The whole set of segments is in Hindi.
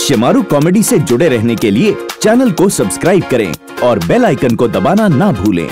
शिमारू कॉमेडी से जुड़े रहने के लिए चैनल को सब्सक्राइब करें और बेल आइकन को दबाना ना भूलें।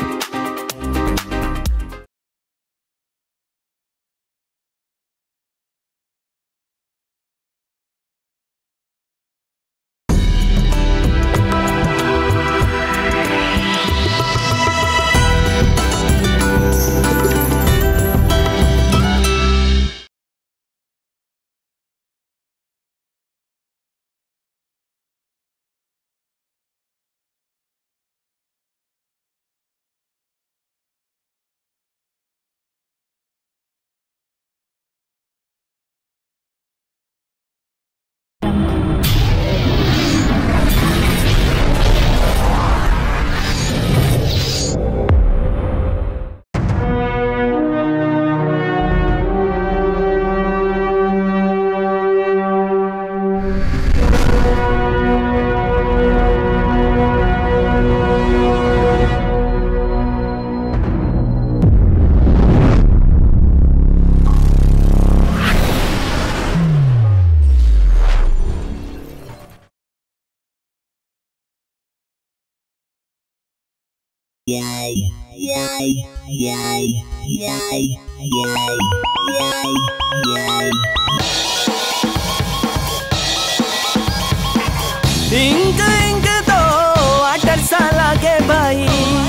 इंक इंक तो 8 साल के भाई,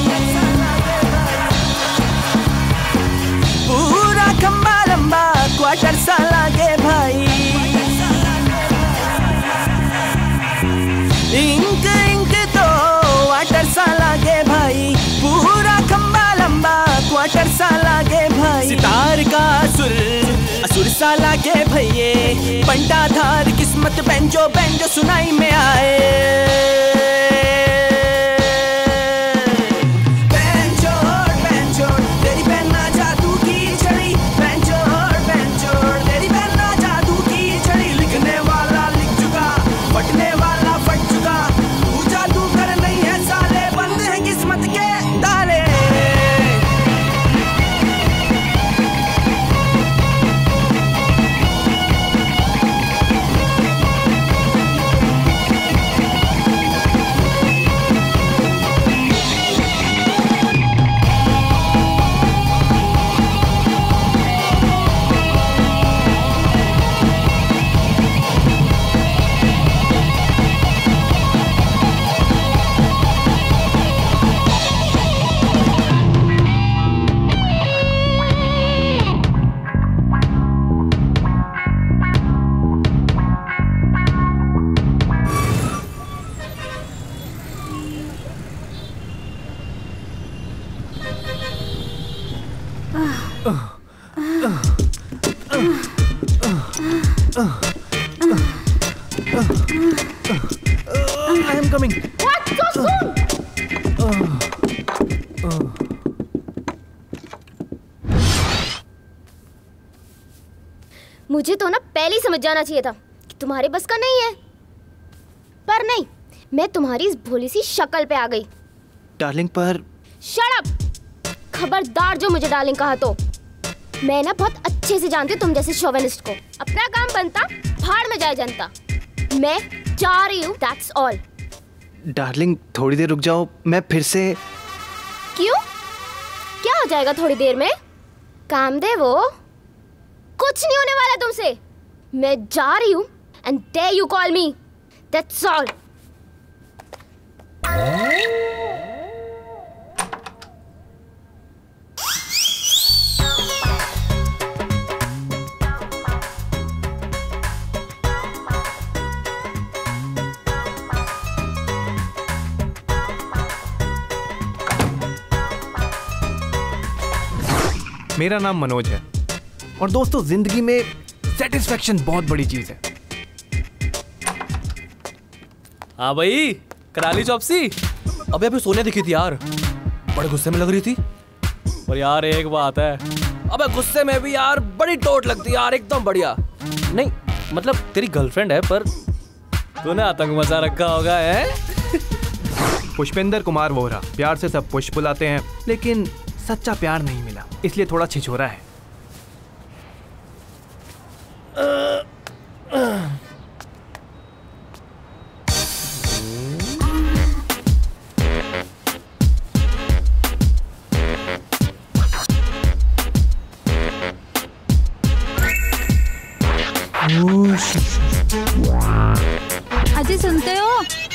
पूरा खंबा लंबा 1/4 साल के भाई। इंक इंक तो 8 साल के भाई, पूरा खंबा लंबा 1/4 साल के भाई। सितार का असुर साला के भैये, पंडा धार किस्मत बैंजो बैंजो सुनाई में आए। I am coming. What? So soon? मुझे तो ना पहले ही समझ जाना चाहिए था कि तुम्हारे बस का नहीं है, पर नहीं, मैं तुम्हारी इस भोली सी शक्ल पे आ गई। डार्लिंग पर शट अप! खबरदार जो मुझे डार्लिंग कहा तो। मैं ना बहुत अच्छे से जानती हूँ तुम जैसे शोवेनिस्ट को। अपना काम बनता, भाड़ में जाए जनता। मैं जा रही हूँ, दैट्स ऑल। डार्लिंग थोड़ी देर रुक जाओ, मैं फिर से। क्यों? क्या हो जाएगा थोड़ी देर में? काम दे वो, कुछ नहीं होने वाला तुमसे। मैं जा रही हूँ and dare you call me, that's all. मेरा नाम मनोज है और दोस्तों जिंदगी में सेटिस्फेक्शन बहुत बड़ी चीज है। हाँ भाई, करा ली चॉपसी? अबे अभी सोनिया दिखी थी यार, बड़े गुस्से में लग रही थी। और यार एक बात है, अबे गुस्से में भी यार बड़ी टोट लगती है यार, एकदम बढ़िया। नहीं मतलब तेरी गर्लफ्रेंड है, पर तूने आतंक मचा रखा होगा है। पुष्पेंद्र कुमार वोहरा, प्यार से सब पुष्प बुलाते हैं, लेकिन सच्चा प्यार नहीं मिला, इसलिए थोड़ा छिछोरा है। अजी सुनते हो?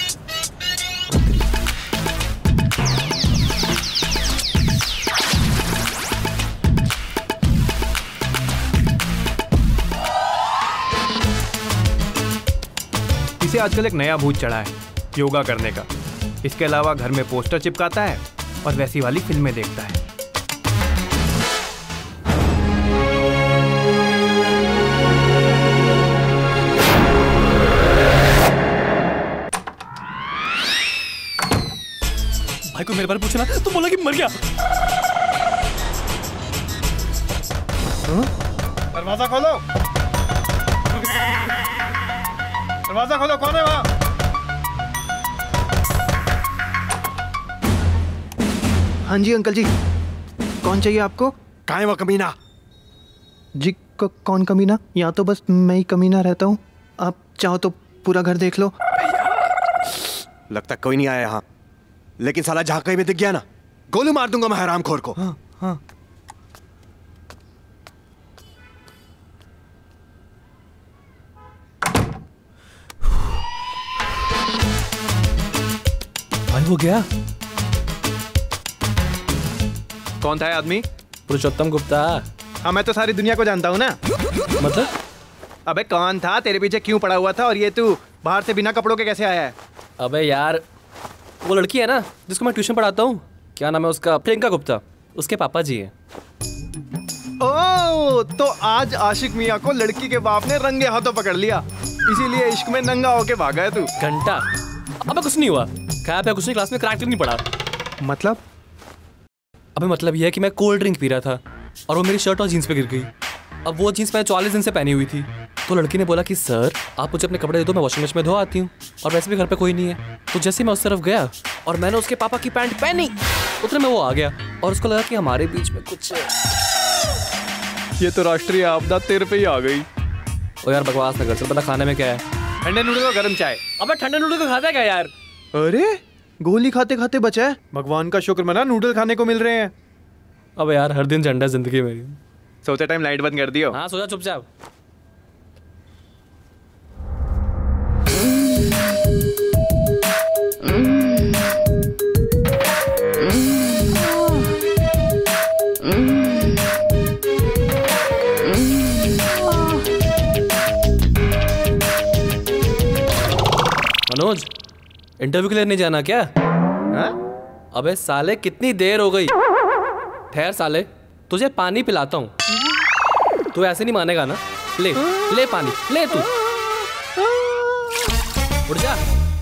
इसे आजकल एक नया भूत चढ़ा है, योगा करने का। इसके अलावा घर में पोस्टर चिपकाता है और वैसी वाली फिल्में देखता है। भाई को मेरे बारे में पूछना तो बोला कि मर गया। दरवाजा खोलो, दरवाजा खोलो, कौन है वहाँ? हाँ जी अंकल जी, कौन चाहिए आपको? कहाँ है वो कमीना? जी कौन कमीना? यहाँ तो बस मैं ही कमीना रहता हूँ। आप चाहो तो पूरा घर देख लो। लगता कोई नहीं आया यहाँ, लेकिन साला जहाँ कहीं भी दिख गया ना, गोली मार दूंगा मैं हरामखोर को। हाँ हाँ। भाई हो गया। कौन था ये आदमी? पुरुषोत्तम गुप्ता। हाँ, मैं तो सारी दुनिया को जानता हूँ ना। मतलब? अबे कौन था, तेरे पीछे क्यों पड़ा हुआ था, और ये तू बाहर से बिना कपड़ों के कैसे आया है? अबे यार, वो लड़की है ना जिसको मैं ट्यूशन पढ़ाता हूँ, क्या नाम है उसका, प्रियंका गुप्ता, उसके पापा जी हैं। ओह, तो आज आशिक मियाँ को लड़की के बाप ने रंगे हाथों पकड़ लिया, इसीलिए इश्क में नंगा होके भागा है तू। घंटा। अबे कुछ नहीं हुआ, खाया पिया कुछ नहीं, क्लास में क्रैक नहीं पड़ा। मतलब? अबे मतलब यह है कि मैं कोल्ड ड्रिंक पी रहा था और वो मेरी शर्ट और जीन्स पे गिर गई। अब वो जीन्स मैंने 44 दिन से पहनी हुई थी, तो लड़की ने बोला कि सर आप मुझे अपने कपड़े दे दो, मैं वॉशिंग मशीन में धो आती हूँ, और वैसे भी घर पे कोई नहीं है। तो जैसे मैं उस तरफ गया और मैंने उसके पापा की पैंट पहनी, उतने में वो आ गया और उसको लगा कि हमारे बीच में कुछ। ये तो राष्ट्रीय आपदा तेरे पे ही आ गई। ओ यार बकवास ना कर, चल पता खाने में क्या है? ठंडे नूडल और गर्म चाय। अबे ठंडे नूडल को खाता है क्या यार? अरे गोली खाते खाते बचा है। भगवान का शुक्र मना, नूडल खाने को मिल रहे हैं। अबे यार हर दिन झंडा जिंदगी में। सोते टाइम लाइट बंद कर दियो। हाँ सो जा चुपचाप। मनोज, इंटरव्यू के लिए नहीं जाना क्या? हाँ? अबे साले कितनी देर हो गई। ठहर साले, तुझे पानी पिलाता हूँ। तू ऐसे नहीं मानेगा ना? ले ले पानी, ले तू। उठ जा।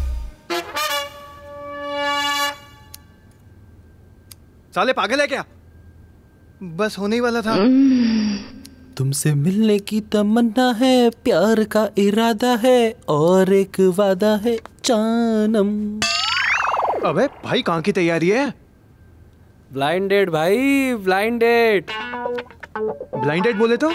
साले पागल है क्या? बस होने ही वाला था। तुमसे मिलने की तमन्ना है, प्यार का इरादा है, और एक वादा है जानम। अबे भाई कहाँ की तैयारी है? ब्लाइंड डेट भाई, ब्लाइंड डेट। ब्लाइंड डेट बोले तो?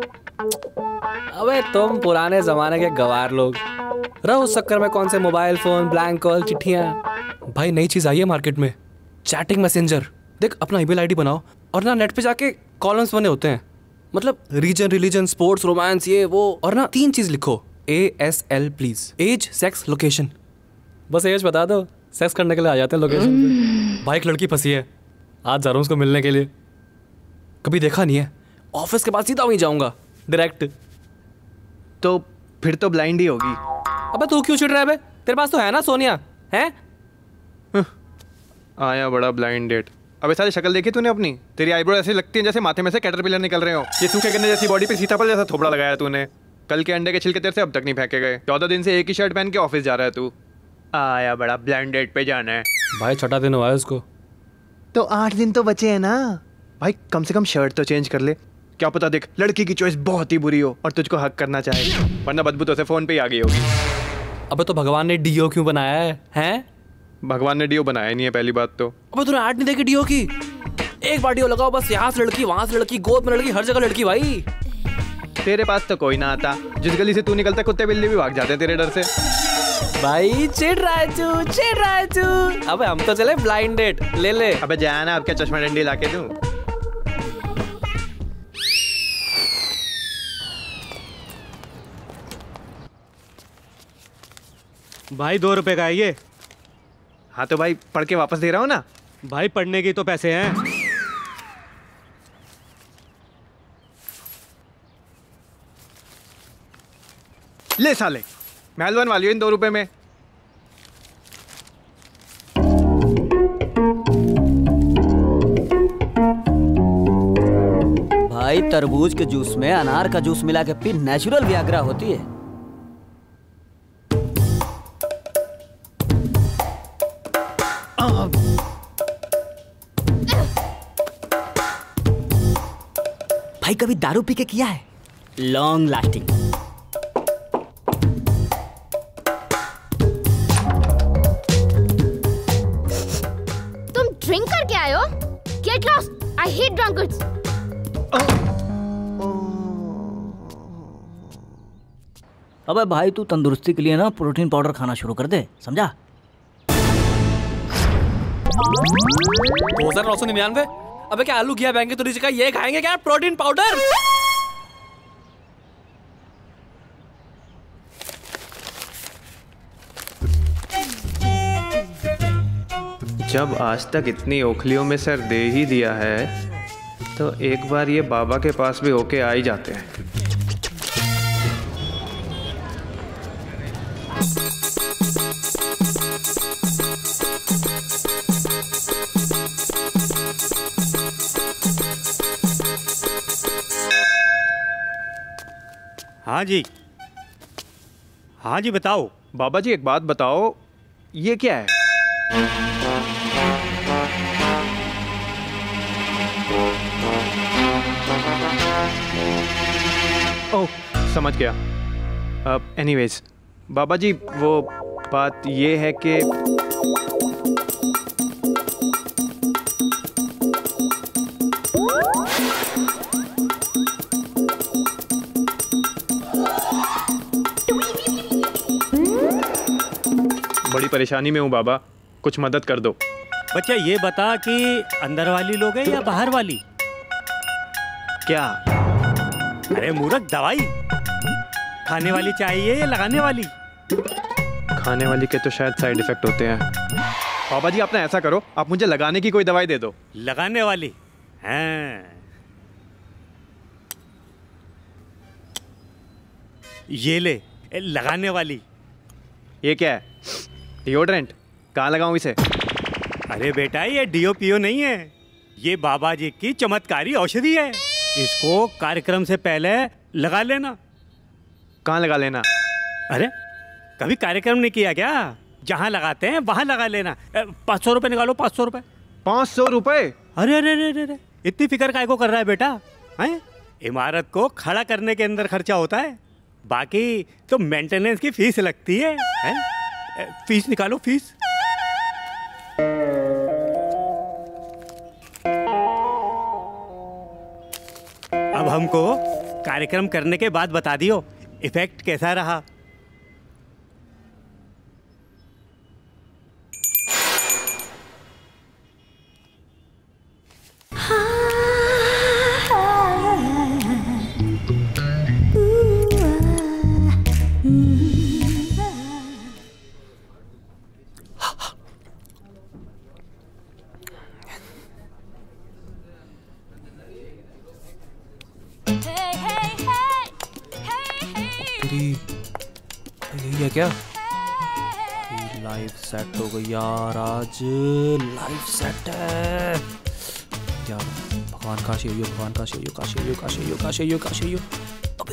अबे तुम पुराने जमाने के गवार लोग रहो, उस चक्कर में कौन से मोबाइल फोन, ब्लैंक कॉल, चिट्ठियां। भाई नई चीज आई है मार्केट में, चैटिंग मैसेंजर। देख अपना ईमेल आईडी बनाओ और ना नेट पे जाके कॉलम्स बने होते हैं, मतलब रीजन, रिलीजन, स्पोर्ट्स, रोमांस, ये वो, और ना 3 चीज लिखो, ASL please, age, sex, location. बस एज बता दो, सेक्स करने के लिए आ जाते हैं लोकेशन पे। भाई एक लड़की फंसी है, आज जा रहा हूँ उसको मिलने के लिए। कभी देखा नहीं है, ऑफिस के बाद सीधा वहीं जाऊंगा डायरेक्ट। तो फिर तो ब्लाइंड ही होगी। अबे तू क्यों चिढ़ रहा है बे? तेरे पास तो है ना सोनिया, है? आया बड़ा ब्लाइंड डेट। अबे सारी शक्ल देखी तूने अपनी? तेरी आईब्रो ऐसे लगती है जैसे माथे में से कैटरपिलर निकल रहे हो। ये सूखे गन्ने जैसी बॉडी पे सीताफल जैसा थोबड़ा लगाया तूने। कल के अंडे के छिलके तेरे से अब तक नहीं फेंके गए। 14 दिन से एक ही शर्ट पहन के ऑफिस जा रहा है तू। आया बड़ा ब्लाइंड डेट पे जाना है। भाई छठा दिन हुआ है उसको। तो 8 दिन तो बचे हैं ना भाई, कम से कम शर्ट तो चेंज कर ले। क्या पता देख लड़की की चॉइस बहुत ही बुरी हो और तुझको हक करना चाहे, वरना बदबू तो से फोन पे ही आ गई होगी। अबे तो भगवान ने डीओ क्यों बनाया है? हैं? भगवान ने डीओ बनाया नहीं है पहली बात तो। अबे तूने ऐड नहीं देखी डीओ की? एक बार डीओ लगाओ बस, यहाँ से लड़की, वहां से लड़की, गोद में लड़की, हर जगह लड़की। भाई तेरे पास तो कोई ना आता, जिस गली से तू निकलता कुत्ते बिल्ली भी भाग जाते हैं तेरे डर से। भाई चिढ़ रहा है तू, चिढ़ रहा है तू। अबे हम तो चले ब्लाइंड डेट, ले ले। अबे जाना, अब क्या चश्मा डंडी लाके दूं? भाई 2 रुपए का है ये। हाँ तो भाई पढ़ के वापस दे रहा हूँ ना। भाई पढ़ने के तो पैसे हैं। ले साले, मेहलवान वाली हो इन 2 रुपए में। भाई तरबूज के जूस में अनार का जूस मिला के पी, नेचुरल वियाग्रा होती है। भाई कभी दारू पी के किया है? Long lasting. तुम ड्रिंक करके आए हो? Get lost, I hate drunkards. अबे भाई तू तंदुरुस्ती के लिए ना प्रोटीन पाउडर खाना शुरू कर दे, समझा? 2999। अबे क्या आलू घिया बैंक तुरी का ये खाएंगे क्या? Protein powder. जब आज तक इतनी ओखलियों में सर दे ही दिया है तो एक बार ये बाबा के पास भी होके आ ही जाते हैं। हाँ जी, हाँ जी बताओ। बाबा जी एक बात बताओ, ये क्या है? ओह समझ गया। एनीवेज बाबा जी वो बात ये है कि बड़ी परेशानी में हूँ बाबा, कुछ मदद कर दो। बच्चा ये बता कि अंदर वाली लोग है या बाहर वाली? क्या? अरे मूर्ख, दवाई खाने वाली चाहिए या लगाने वाली? खाने वाली के तो शायद साइड इफेक्ट होते हैं। बाबा जी आपने ऐसा करो, आप मुझे लगाने की कोई दवाई दे दो। लगाने वाली? हाँ ये ले, लगाने वाली। ये क्या है? डिओड्रेंट? कहाँ लगाऊं इसे? अरे बेटा ये डीओपीओ नहीं है, ये बाबा जी की चमत्कारी औषधि है। इसको कार्यक्रम से पहले लगा लेना। कहाँ लगा लेना? अरे कभी कार्यक्रम नहीं किया क्या? जहाँ लगाते हैं वहाँ लगा लेना। 500 रुपये निकालो, 500 रुपये। 500 रुपये? अरे अरे अरे अरे, इतनी फिक्र काय को कर रहा है बेटा? हैं? इमारत को खड़ा करने के अंदर खर्चा होता है, बाकी तो मेंटेनेंस की फीस लगती है, हैं? फीस निकालो, फीस। अब हमको कार्यक्रम करने के बाद बता दियो इफेक्ट कैसा रहा। यही है क्या? लाइफ सेट हो गई यार, आज लाइफ सेट है यार। भगवान काशी हो, भगवान काशी हो, काशी हो, काशी हो, काशी हो, काशी हो। अबे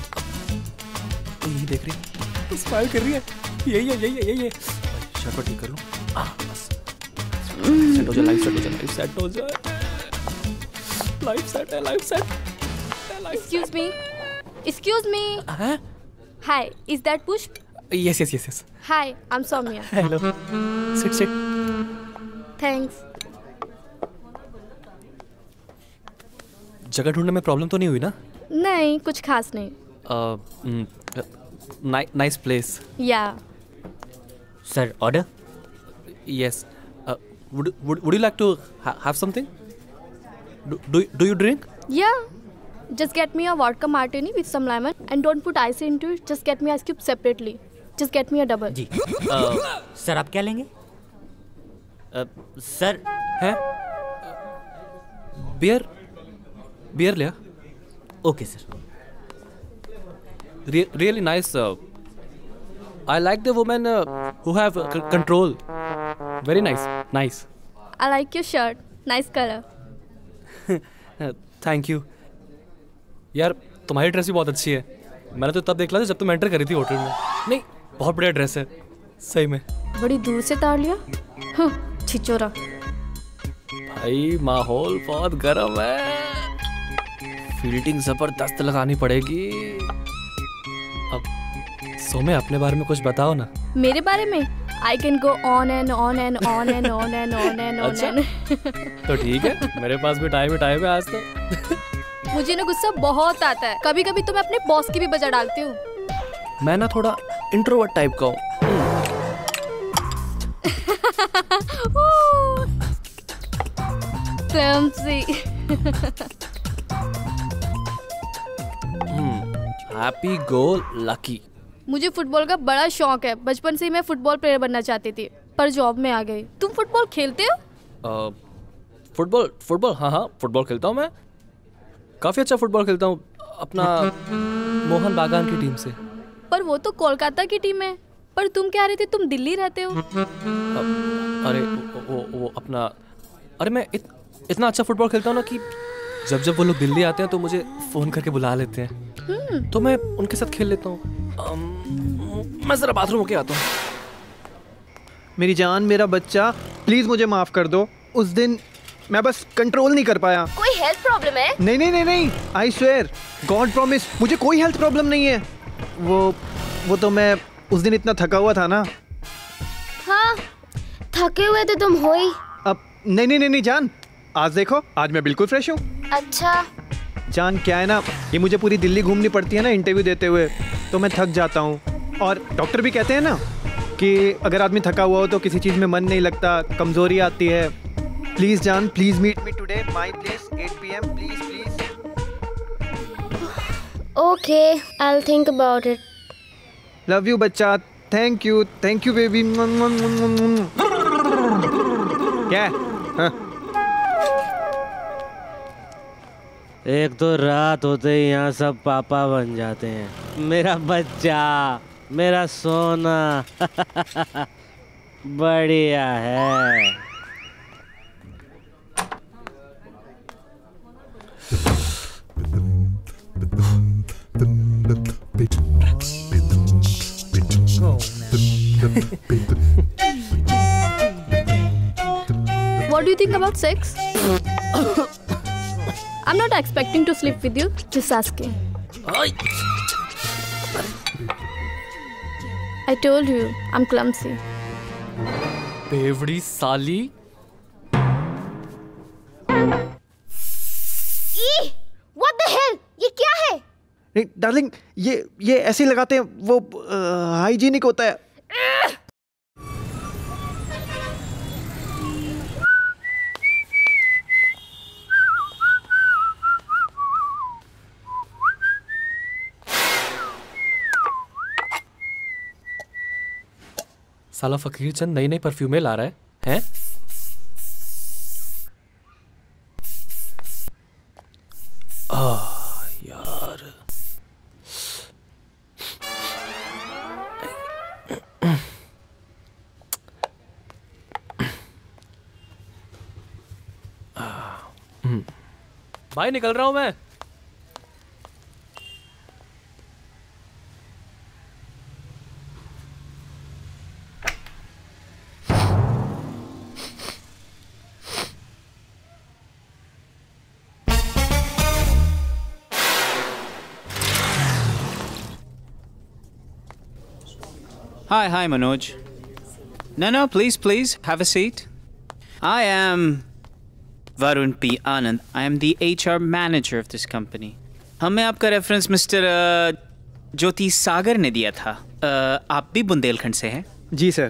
यही देख रही है, स्माइल कर रही है। यही है, यही है, यही है। शर्ट को ठीक कर लूं। बस सेट हो जाए, लाइफ सेट हो जाए, लाइफ सेट हो जाए, लाइफ सेट है, life set. Excuse me. Excuse me. Hi, is that Pushp? Yes, yes, yes, yes. Hi, I'm Soumya. Hello. Sit, sit. Thanks. जगह ढूंढने में प्रॉब्लम तो नहीं हुई ना? नहीं, कुछ खास नहीं. Nice place. Yeah. Sir, order? Yes. Would you like to have something? Do you drink? Yeah. Just get me a vodka martini with some lemon and don't put ice into it. Just get me ice cube separately. Just get me a double. जी सर आप क्या लेंगे? सर है बियर लिया. Okay sir. Really nice. I like the women who have control. Very nice. Nice. I like your shirt. Nice color. Thank you. यार तुम्हारी ड्रेस भी बहुत अच्छी है. मैंने तो तब देख लिया था जब तुम एंटर करी थी होटल में. नहीं बहुत बढ़िया ड्रेस है सही में. बड़ी दूर से तार लिया. छिचोरा. भाई माहौल बहुत गर्म है. फील्डिंग जबरदस्त लगानी पड़ेगी. अब सोमे अपने बारे में कुछ बताओ ना. मेरे बारे में I can go on and on and on and on and on and on. अच्छा? तो ठीक है मेरे पास भी टाइम है आज तो. मुझे ना गुस्सा बहुत आता है. कभी कभी तो मैं अपने बॉस की भी बजा डालती हूँ. मैं ना थोड़ा इंट्रोवर्ट टाइप का हूँ. Happy go lucky. मुझे फुटबॉल का बड़ा शौक है. बचपन से ही मैं फुटबॉल प्लेयर बनना चाहती थी पर जॉब में आ गई. तुम फुटबॉल खेलते हो? फुटबॉल हाँ फुटबॉल खेलता हूँ मैं. काफी अच्छा फुटबॉल खेलता हूँ अपना मोहन बागान की टीम से. पर वो तो कोलकाता की टीम है. पर तुम कह रहे थे तुम दिल्ली रहते हो. अरे वो अपना अरे मैं इतना अच्छा फुटबॉल खेलता हूँ ना कि जब वो लोग दिल्ली आते हैं तो मुझे फोन करके बुला लेते हैं. तो मैं उनके साथ खेल लेता हूँ. मैं जरा बाथरूम होके आता हूँ. मेरी जान मेरा बच्चा प्लीज मुझे माफ कर दो. उस दिन मैं बस कंट्रोल नहीं कर पाया. कोई हेल्थ प्रॉब्लम है? नहीं नहीं नहीं नहीं आई स्वेयर गॉड प्रॉमिस मुझे कोई हेल्थ प्रॉब्लम नहीं है. वो तो मैं उस दिन इतना थका हुआ था ना. हाँ थके हुए तो तुम हो ही. अब नहीं जान आज देखो आज मैं बिल्कुल फ्रेश हूँ. अच्छा जान क्या है ना ये मुझे पूरी दिल्ली घूमनी पड़ती है ना इंटरव्यू देते हुए तो मैं थक जाता हूँ. और डॉक्टर भी कहते हैं ना कि अगर आदमी थका हुआ हो तो किसी चीज़ में मन नहीं लगता कमजोरी आती है. प्लीज जान please meet me today my place 8 PM please. Okay I will think about it. Love you बच्चा. Thank you baby. क्या हाँ? एक तो रात होते ही यहाँ सब पापा बन जाते हैं. मेरा बच्चा मेरा सोना बढ़िया है. What do you think about sex? I'm not expecting to sleep with you. Just asking. I told you, I'm clumsy. बेवड़ी साली. What the hell? ये क्या है? नहीं डार्लिंग ये ऐसे ही लगाते हैं वो हाइजीनिक होता है. साला फकीर चंद नई परफ्यूमें ला रहा है? यार भाई निकल रहा हूं मैं. Hi, Manoj. No, please, have a seat. I am Varun P. Anand. I am the HR manager of this company. हमें आपका रेफरेंस मिस्टर ज्योति सागर ने दिया था. आप भी बुंदेलखंड से हैं? जी sir.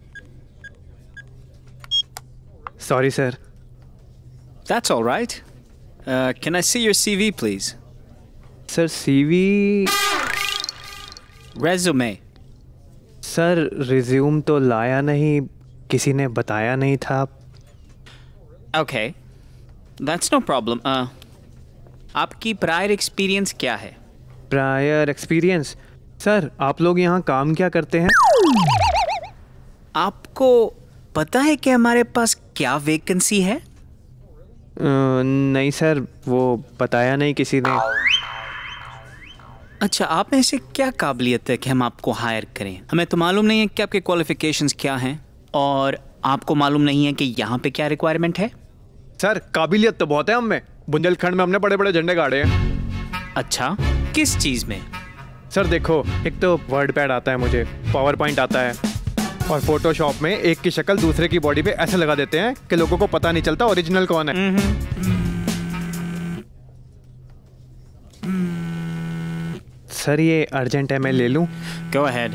Sorry sir. That's all right. Can I see your CV, please? Sir CV Resume. Sir resume तो लाया नहीं, किसी ने बताया नहीं था। Okay, that's no problem. आपकी प्रायर एक्सपीरियंस क्या है? Prior experience? सर आप लोग यहाँ काम क्या करते हैं? आपको पता है कि हमारे पास क्या वैकेंसी है? नहीं सर, वो बताया नहीं किसी ने। अच्छा, आप में से क्या काबिलियत है कि हम आपको हायर करें? हमें तो मालूम नहीं है कि आपके क्वालिफिकेशंस क्या हैं, और आपको मालूम नहीं है कि यहाँ पे क्या रिक्वायरमेंट है। सर काबिलियत तो बहुत है हम में, बुंदेलखंड में हमने बड़े बड़े झंडे गाड़े हैं। अच्छा, किस चीज़ में? सर देखो, एक तो वर्ड पैड आता है मुझे, पावर पॉइंट आता है, और फोटोशॉप में एक की शक्ल दूसरे की बॉडी पे ऐसे लगा देते हैं कि लोगों को पता नहीं चलता ओरिजिनल कौन है। सर ये अर्जेंट है, मैं ले लूं? Go ahead.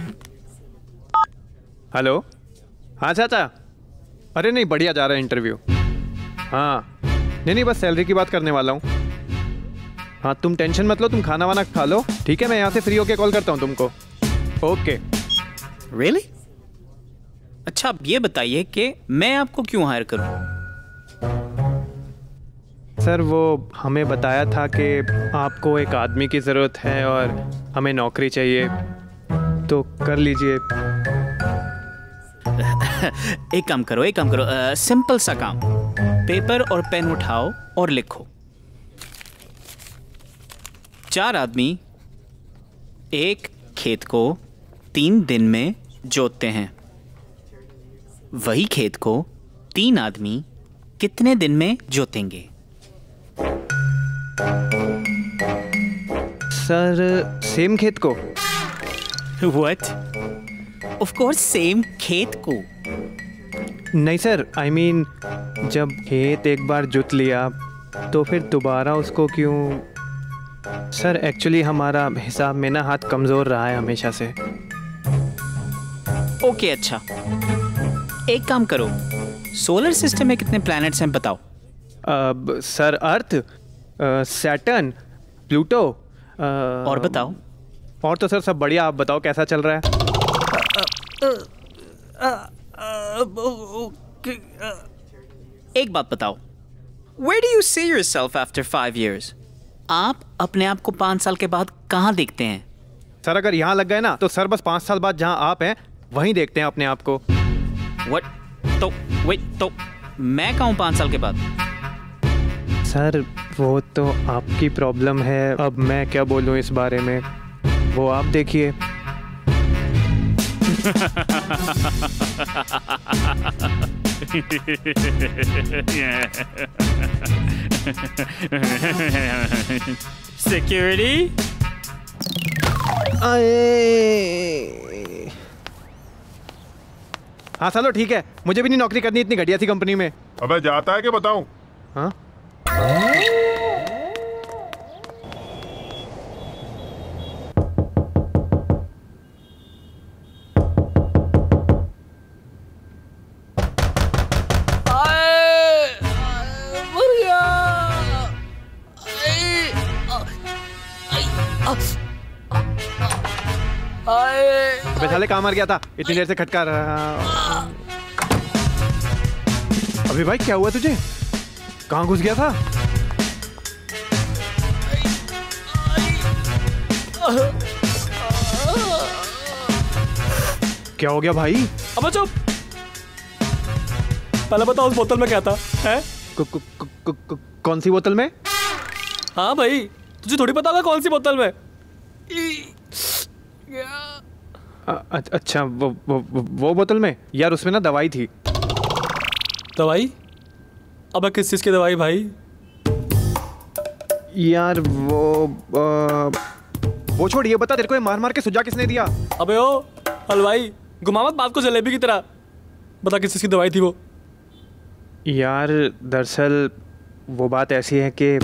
हेलो, हाँ चाचा। अरे नहीं, बढ़िया जा रहा है इंटरव्यू। हाँ नहीं, बस सैलरी की बात करने वाला हूँ। हाँ तुम टेंशन मत लो, तुम खाना वाना खा लो, ठीक है? मैं यहाँ से फ्री होके कॉल करता हूँ तुमको। ओके। Really? अच्छा, आप ये बताइए कि मैं आपको क्यों हायर करूं? सर वो हमें बताया था कि आपको एक आदमी की ज़रूरत है और हमें नौकरी चाहिए, तो कर लीजिए। एक काम करो, सिंपल सा काम, पेपर और पेन उठाओ और लिखो। 4 आदमी एक खेत को 3 दिन में जोतते हैं। वही खेत को 3 आदमी कितने दिन में जोतेंगे? सर सेम खेत को? What? Of course, सेम खेत को। नहीं सर, I mean जब खेत एक बार जोत लिया तो फिर दोबारा उसको क्यों? सर एक्चुअली हमारा हिसाब में ना हाथ कमज़ोर रहा है हमेशा से। ओके, अच्छा, एक काम करो, सोलर सिस्टम में कितने प्लैनेट्स हैं बताओ। सर अर्थ, सैटर्न, प्लूटो, और बताओ। और तो सर सब बढ़िया, आप बताओ कैसा चल रहा है? एक बात बताओ, Where do you see yourself after 5 years? आप अपने आप को 5 साल के बाद कहाँ देखते हैं? सर अगर यहाँ लग गए ना तो सर बस 5 साल बाद जहाँ आप हैं वहीं देखते हैं अपने आप को। What? तो मैं कहाँ हूँ 5 साल के बाद? सर वो तो आपकी प्रॉब्लम है, अब मैं क्या बोलूँ इस बारे में, वो आप देखिए। सिक्योरिटी। हाँ चलो ठीक है, मुझे भी नहीं नौकरी करनी इतनी घटिया सी कंपनी में। अबे जाता है कि बताऊं? हाँ साले कहाँ मर गया था, इतनी देर से खटका रहा। अभी भाई क्या हुआ तुझे, कहाँ घुस गया था? क्या हो गया भाई? अब चुप, पहले बताओ उस बोतल में क्या था? है? कौन सी बोतल में? हाँ भाई, तुझे थोड़ी पता होगा कौन सी बोतल में। अच्छा वो बोतल में यार, उसमें ना दवाई थी। दवाई? अब किस चीज की दवाई भाई? यार वो छोड़, ये बता तेरे को ये मार मार के सुझा किसने दिया? अबे ओ हलवाई, घुमा मत बात को जलेबी की तरह, बता किस चीज की दवाई थी वो? यार दरअसल वो बात ऐसी है कि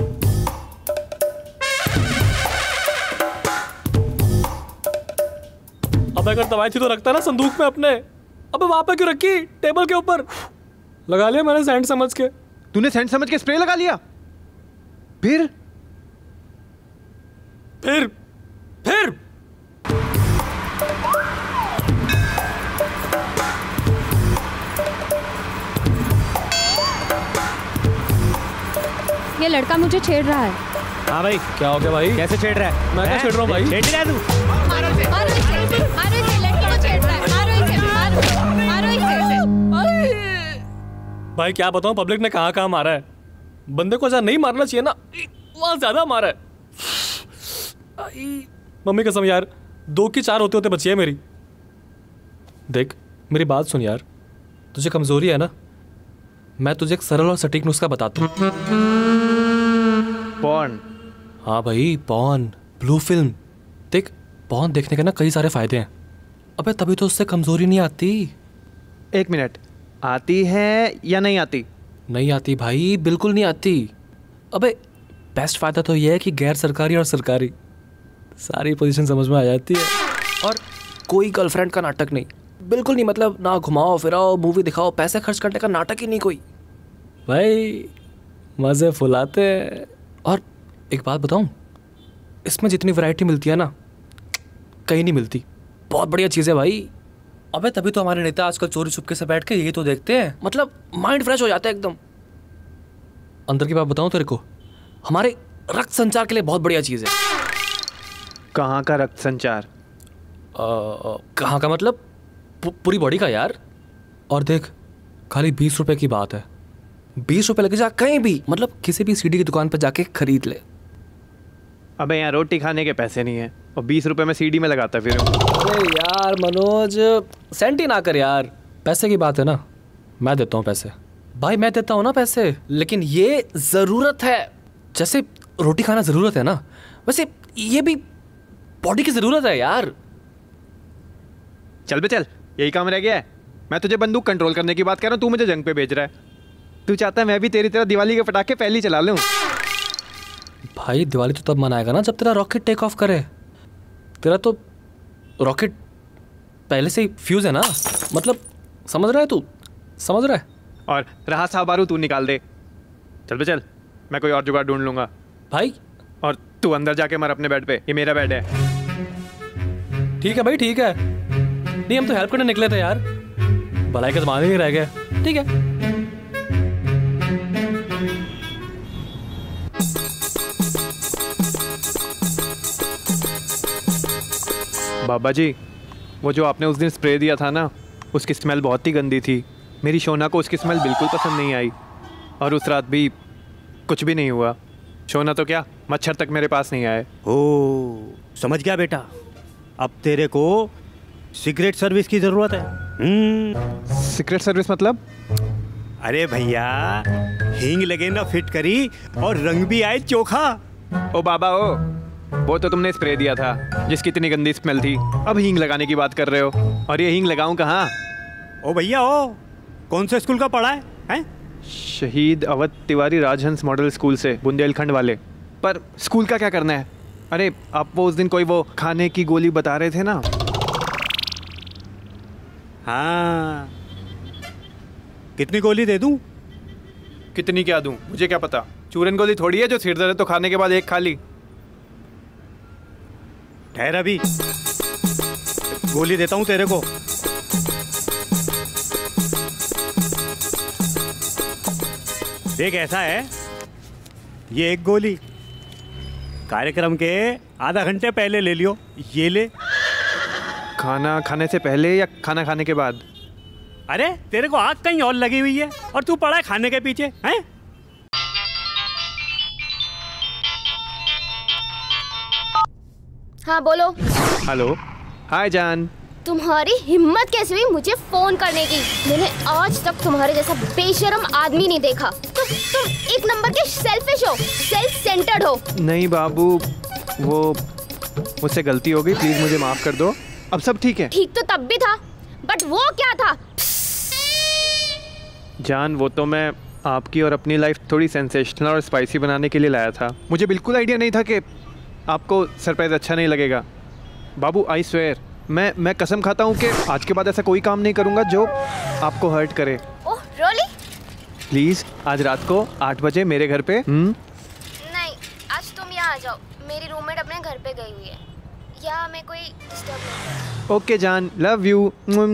अब अगर दवाई थी तो रखता ना संदूक में अपने। अबे वहां पे क्यों रखी? टेबल के ऊपर लगा लिया मैंने सेंट समझ के। तूने सेंट समझ के स्प्रे लगा लिया? फिर ये लड़का मुझे छेड़ रहा है। हाँ भाई, क्या हो गया भाई? कैसे छेड़ रहा है? मैं क्या छेड़ रहा हूँ भाई? छेड़ रहा है तू? मारो इसे, मारो इसे, मारो इसे, लड़की को छेड़ रहा है। मारो इसे, मारो इसे। भाई क्या बताऊँ, पब्लिक ने कहाँ मारा है। बंदे को जहाँ नहीं मारना चाहिए ना, वहाँ ज्यादा मारा है। मम्मी कसम यार, 2 की 4 होते होते बची है मेरी। देख मेरी बात सुन यार, तुझे कमजोरी है ना, मैं तुझे एक सरल और सटीक नुस्खा बताता हूँ। पॉर्न? हाँ भाई पॉर्न, ब्लू फिल्म। देख पॉर्न देखने के ना कई सारे फायदे हैं। अबे तभी तो उससे कमजोरी नहीं आती। 1 मिनट, आती है या नहीं आती? नहीं आती भाई, बिल्कुल नहीं आती। अबे बेस्ट फायदा तो यह है कि गैर सरकारी और सरकारी सारी पोजीशन समझ में आ जाती है। और कोई गर्लफ्रेंड का नाटक नहीं, बिल्कुल नहीं। मतलब ना घुमाओ फिराओ, मूवी दिखाओ, पैसे खर्च करने का नाटक ही नहीं कोई। भाई मज़े फुलाते हैं। और एक बात बताऊं, इसमें जितनी वैरायटी मिलती है ना, कहीं नहीं मिलती। बहुत बढ़िया चीज़ है भाई। अबे तभी तो हमारे नेता आजकल चोरी छुपके से बैठ के यही तो देखते हैं। मतलब माइंड फ्रेश हो जाता है एकदम। अंदर की बात बताऊं तेरे को, हमारे रक्त संचार के लिए बहुत बढ़िया चीज़ है। कहाँ का रक्त संचार? कहाँ का मतलब पूरी बॉडी का यार। और देख खाली 20 रुपए की बात है, 20 रुपए लगे जा कहीं भी, मतलब किसी भी सीडी की दुकान पर जाके खरीद ले। अबे यहाँ रोटी खाने के पैसे नहीं है और 20 रुपए में सीडी में लगाता फिर। अरे यार मनोज, सेंट ही ना कर यार। पैसे की बात है ना, मैं देता हूँ पैसे भाई, मैं देता हूँ ना पैसे। लेकिन ये ज़रूरत है, जैसे रोटी खाना ज़रूरत है ना, वैसे ये भी बॉडी की ज़रूरत है यार। चल बे चल, यही काम रह गया है। मैं तुझे बंदूक कंट्रोल करने की बात कर रहा हूँ, तू मुझे जंग पे भेज रहा है। तू चाहता है मैं भी तेरी तरह दिवाली के पटाखे पहले ही चला लूँ? भाई दिवाली तो तब मनाएगा ना जब तेरा रॉकेट टेक ऑफ करे। तेरा तो रॉकेट पहले से ही फ्यूज है ना, मतलब समझ रहा है तू, समझ रहा है। और रहा सा बारूद तू निकाल दे। चल बे चल, मैं कोई और जुगाड़ ढूंढ लूंगा भाई। और तू अंदर जाके मर अपने बेड पे, ये मेरा बेड है। ठीक है भाई ठीक है। नहीं हम तो हेल्प करने निकले थे यार, भलाई के ज़माने में रह गए। ठीक है बाबा जी, वो जो आपने उस दिन स्प्रे दिया था ना, उसकी स्मेल बहुत ही गंदी थी। मेरी शोना को उसकी स्मेल बिल्कुल पसंद नहीं आई और उस रात भी कुछ भी नहीं हुआ। शोना तो क्या, मच्छर तक मेरे पास नहीं आए। ओ समझ गया बेटा, अब तेरे को सीक्रेट सर्विस की जरूरत है। सीक्रेट सर्विस मतलब? अरे भैया, हींग लगे ना फिट करी और रंग भी आए चोखा। ओ बाबा ओ, वो तो तुमने स्प्रे दिया था जिसकी इतनी गंदी स्मेल थी, अब हींग लगाने की बात कर रहे हो। और ये हींग लगाऊं कहाँ? ओ भैया ओ, कौन से स्कूल का पढ़ा है? शहीद अवध तिवारी राजहंस मॉडल स्कूल से, बुंदेलखंड वाले। पर स्कूल का क्या करना है? अरे आप वो उस दिन कोई वो खाने की गोली बता रहे थे ना। हाँ, कितनी गोली दे दूं? कितनी क्या दूं, मुझे क्या पता। चूरन गोली थोड़ी है जो सिर दर्द तो खाने के बाद एक खा ली। ठहर अभी, गोली देता हूं तेरे को। देख ऐसा है, ये एक गोली कार्यक्रम के आधा घंटे पहले ले लियो। ये ले। खाना खाने से पहले या खाना खाने के बाद? अरे तेरे को आग कहीं और लगी हुई है और तू पड़ा है खाने के पीछे हैं? हाँ बोलो। हेलो, हाय जान। तुम्हारी हिम्मत कैसे हुई मुझे फोन करने की? मैंने आज तक तुम्हारे जैसा बेशरम आदमी नहीं देखा। तुम एक नंबर के सेल्फिश हो, सेल्फ सेंटर्ड हो। नहीं बाबू, वो मुझसे गलती हो गई, प्लीज मुझे माफ कर दो। अब सब ठीक है। ठीक तो तब भी था, बट वो क्या था? जान, वो तो मैं आपकी और अपनी लाइफ थोड़ी सेंसेशनल और स्पाइसी बनाने के लिए लाया था। मुझे बिल्कुल आइडिया नहीं था कि आपको सरप्राइज अच्छा नहीं लगेगा। बाबू आई स्वेयर, मैं कसम खाता हूँ कि आज के बाद ऐसा कोई काम नहीं करूँगा जो आपको हर्ट करे। Oh really? प्लीज आज रात को 8 बजे मेरे घर पे। नहीं जाओ, मेरी रूममेट अपने घर पे गई हुई है, या मैं कोई डिस्टर्ब नहीं कर। ओके जान, लव यू।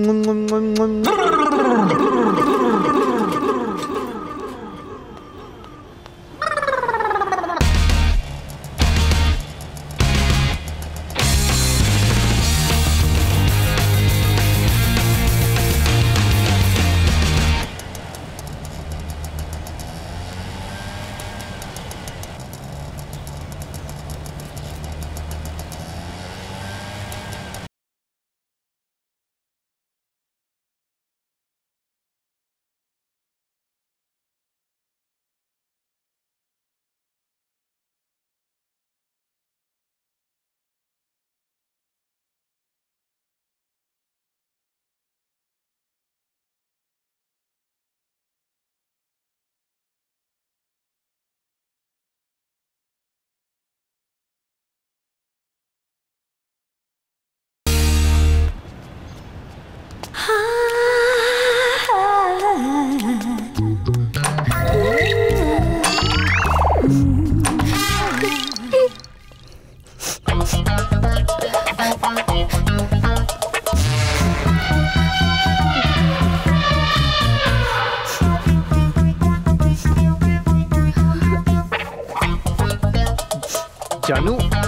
जानू,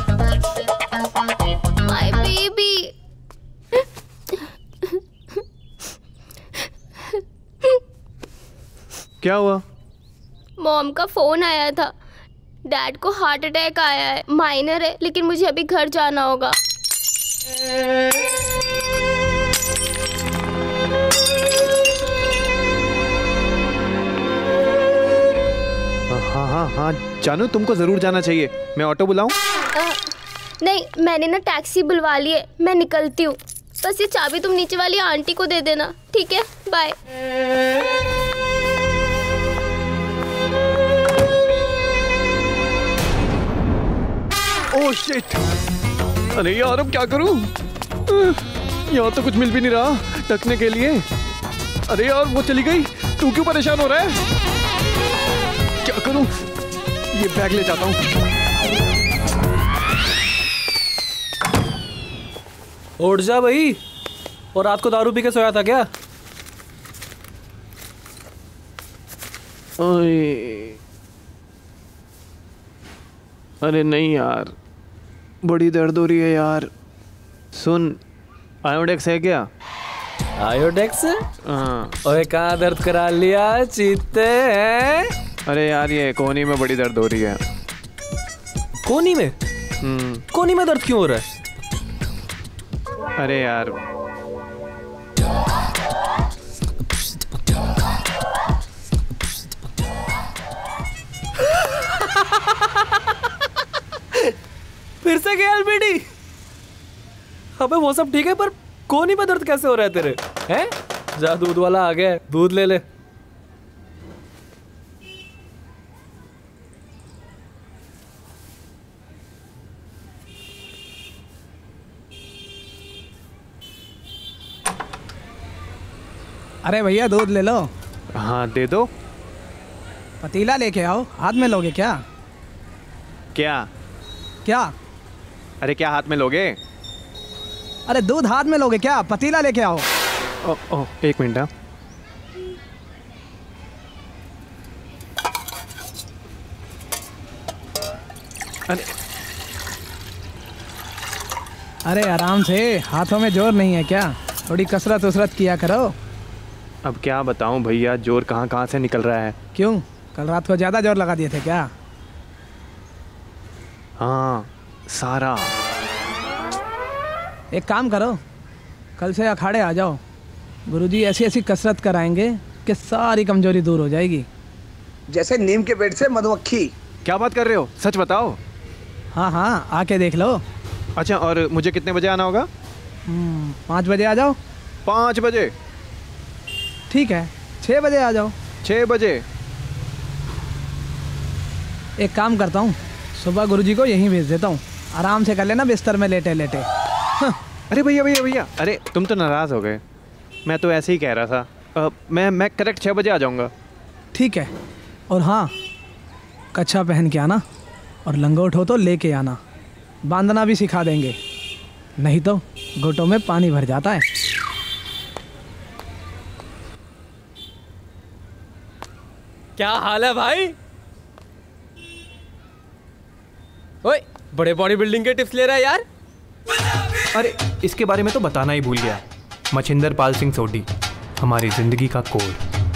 माय बेबी। क्या हुआ? मॉम का फोन आया था, डैड को हार्ट अटैक आया है, माइनर है, लेकिन मुझे अभी घर जाना होगा। हाँ जानू, तुमको जरूर जाना चाहिए। मैं ऑटो बुलाऊं? नहीं, मैंने ना टैक्सी बुलवा ली है, मैं निकलती हूँ। बस ये चाबी तुम नीचे वाली आंटी को दे देना, ठीक है? बाय। Oh shit! अरे यार, अब क्या करूं? यहाँ तो कुछ मिल भी नहीं रहा ढकने के लिए। अरे यार, वो चली गई। तू क्यों परेशान हो रहा है? क्या करूं? ये बैग ले जाता हूं। उठ जा भाई। और रात को दारू पी के सोया था क्या? अरे नहीं यार, बड़ी दर्द हो रही है यार। सुन, आयोडेक्स है क्या? आयोडेक्स? हाँ। ओए, कहाँ दर्द करा लिया? चीते हैं? अरे यार, ये कोहनी में बड़ी दर्द हो रही है। कोहनी में? कोहनी में दर्द क्यों हो रहा है? अरे यार, फिर से गया एलबीडी? अबे वो सब ठीक है, पर कोहनी में दर्द कैसे हो रहा है तेरे? हैं? जा, दूध वाला आ गया है, दूध ले ले। अरे भैया, दूध ले लो। हाँ दे दो। पतीला लेके आओ। हाथ में लोगे क्या? क्या? क्या? अरे क्या हाथ में लोगे? अरे दूध हाथ में लोगे क्या? पतीला लेके आओ। एक मिनट। अरे आराम से, हाथों में जोर नहीं है क्या? थोड़ी कसरत उसरत किया करो। अब क्या बताऊं भैया, जोर कहाँ कहाँ से निकल रहा है। क्यों, कल रात को ज़्यादा जोर लगा दिए थे क्या? हाँ, सारा। एक काम करो, कल से अखाड़े आ जाओ। गुरुजी ऐसी ऐसी कसरत कराएंगे कि सारी कमजोरी दूर हो जाएगी। जैसे नीम के पेड़ से मधुमक्खी। क्या बात कर रहे हो? सच बताओ। हाँ हाँ, आके देख लो। अच्छा, और मुझे कितने बजे आना होगा? 5 बजे आ जाओ। 5 बजे? ठीक है, 6 बजे आ जाओ। 6 बजे? एक काम करता हूँ, सुबह गुरुजी को यहीं भेज देता हूँ, आराम से कर लेना बिस्तर में लेटे लेटे। अरे भैया भैया भैया, अरे तुम तो नाराज़ हो गए। मैं तो ऐसे ही कह रहा था। मैं करेक्ट 6 बजे आ जाऊँगा। ठीक है, और हाँ, कच्छा पहन के आना। और लंगोट हो तो लेके आना, बांधना भी सिखा देंगे, नहीं तो गोटों में पानी भर जाता है। क्या हाल है भाई? ओए, बड़े बॉडी बिल्डिंग के टिप्स ले रहा है यार। अरे इसके बारे में तो बताना ही भूल गया। मछिंदर पाल सिंह सोडी, हमारी जिंदगी का कोड।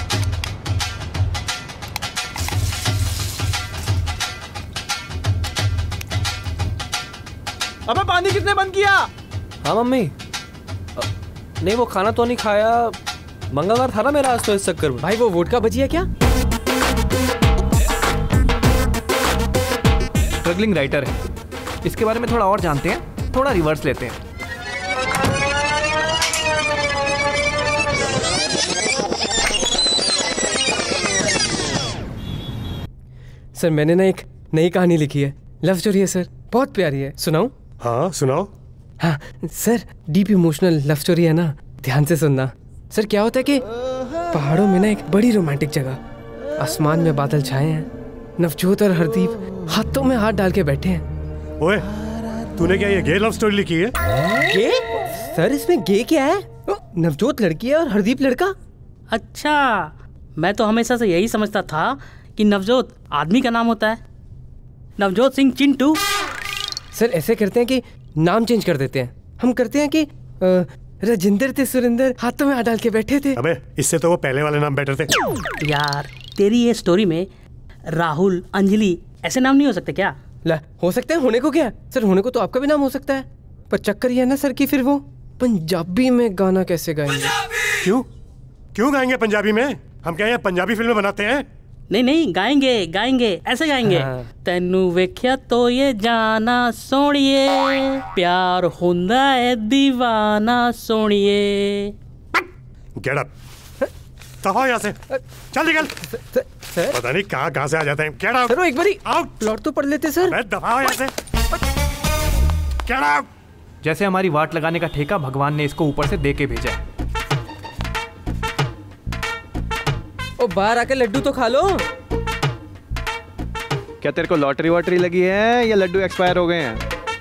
अबे पानी किसने बंद किया? हाँ मम्मी। नहीं वो खाना तो नहीं खाया, मंगलवार था ना मेरा आज, तो इस चक्कर में। भाई वो वोडका बची है क्या? स्ट्रगलिंग राइटर है, इसके बारे में थोड़ा और जानते हैं, थोड़ा रिवर्स लेते हैं। सर मैंने ना एक नई कहानी लिखी है, लव स्टोरी है सर, बहुत प्यारी है, सुनाऊं? हाँ सुनाओ। हाँ sir, deep emotional love story है ना, ध्यान से सुनना। सर क्या होता है कि पहाड़ों में ना एक बड़ी रोमांटिक जगह, आसमान में बादल छाए हैं, नवजोत और हरदीप हाथों में हाथ डाल के बैठे हैं। ओए, तूने क्या ये गे लव स्टोरी लिखी है? गे? सर इसमें गे क्या है? नवजोत लड़की है और हरदीप लड़का। अच्छा, मैं तो हमेशा से यही समझता था कि नवजोत आदमी का नाम होता है, नवजोत सिंह चिंटू। सर ऐसे करते हैं कि नाम चेंज कर देते हैं, हम करते हैं कि राजेंद्र थे सुरेंद्र हाथों में हाथ डाल के बैठे थे। अबे इससे तो वो पहले वाले नाम बेटर थे। यार तेरी ये स्टोरी में राहुल, अंजलि ऐसे नाम नहीं हो सकते क्या? ला, हो सकते हैं, होने को क्या? सर होने को तो आपका भी नाम हो सकता है, पर चक्कर ये है ना सर कि फिर वो पंजाबी में गाना कैसे गाएंगे? क्यों गाएंगे पंजाबी में? हम क्या यहाँ पंजाबी फिल्में बनाते हैं? नहीं नहीं, गाएंगे गाएंगे, ऐसे गाएंगे। तेनू वेख्या तो ये जाना सोनिए, प्यार हुंदा है दीवाना सोनिए। गेट अप, दफा यहाँ से, चल निकल। सर पता नहीं कहाँ से आ जाते हैं। Get out. सर एक बारी आउट प्लॉट तो पढ़ लेते सर। दफा यहाँ से, गेट आउट। जैसे हमारी वाट लगाने का ठेका भगवान ने इसको ऊपर से दे के भेजा है। ओ बाहर आके लड्डू तो खा लो। क्या तेरे को लॉटरी वॉटरी लगी है या लड्डू एक्सपायर हो गए हैं?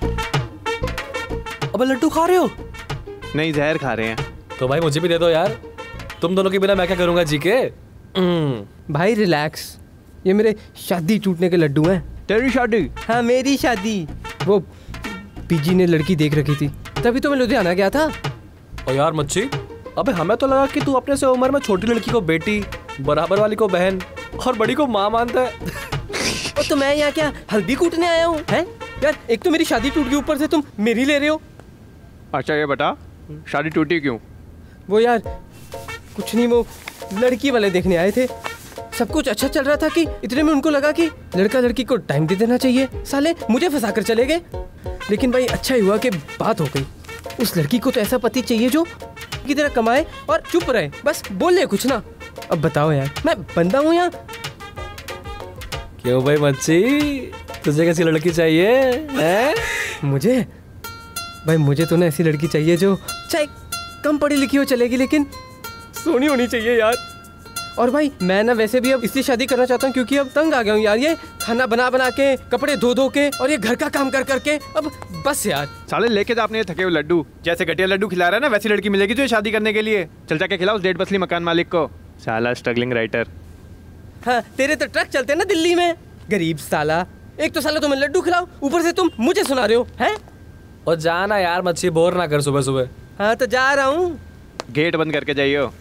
अब लड्डू खा रहे हो? नहीं, जहर खा रहे हैं। तो भाई मुझे भी दे दो यार, तुम दोनों के बिना मैं क्या करूंगा जी के। भाई रिलैक्स, ये मेरे शादी टूटने के लड्डू हैं। तेरी शादी? हाँ मेरी शादी। वो पीजी ने लड़की देख रखी थी, तभी तो मैं लुधियाना गया था। और यार मच्छी, अबे हमें तो लगा कि तू अपने से उम्र में छोटी लड़की को बेटी, बराबर वाली को बहन और बड़ी को माँ मानता है। और तो मैं यहाँ क्या हल्दी कूटने आया हूँ? हैं यार, एक तो मेरी शादी टूट गई, ऊपर से तुम मेरी ले रहे हो। अच्छा ये बता, शादी टूटी क्यों? वो यार कुछ नहीं, वो लड़की वाले देखने आए थे, सब कुछ अच्छा चल रहा था कि इतने में उनको लगा कि लड़का लड़की को टाइम दे देना चाहिए। साले मुझे फंसा कर चले गए। लेकिन भाई अच्छा ही हुआ कि बात हो गई। उस लड़की को तो ऐसा पति चाहिए जो की तरह कमाए और चुप रहे, बस बोले कुछ ना। अब बताओ यार, मैं बंदा हूँ यहाँ? क्यों भाई मच्छी, तुझे कैसी लड़की चाहिए है? मुझे भाई, मुझे तो ना ऐसी लड़की चाहिए जो चाहे कम पढ़ी लिखी हो चलेगी, लेकिन सोनी होनी चाहिए यार। और भाई मैं ना वैसे भी अब इसलिए शादी करना चाहता हूँ क्योंकि अब तंग आ गया हूँ यार, ये खाना बना बना के, कपड़े धो धो के और ये घर का काम कर करके, अब बस यार। साले लेके जा अपने थके हुए लड्डू, जैसे घटिया लड्डू खिला रहा है ना वैसी लड़की मिलेगी तुझे शादी करने के लिए। चल जाके खिलाओ उस 1.5 पसली मकान मालिक को, साला स्ट्रगलिंग राइटर। हाँ तेरे तो ट्रक चलते हैं ना दिल्ली में, गरीब साला। एक तो साला तुम्हें लड्डू खिलाओ, ऊपर से तुम मुझे सुना रहे हो हैं? और जाना यार मच्छी, बोर ना कर सुबह सुबह। हाँ तो जा रहा हूँ। गेट बंद करके जाइयो।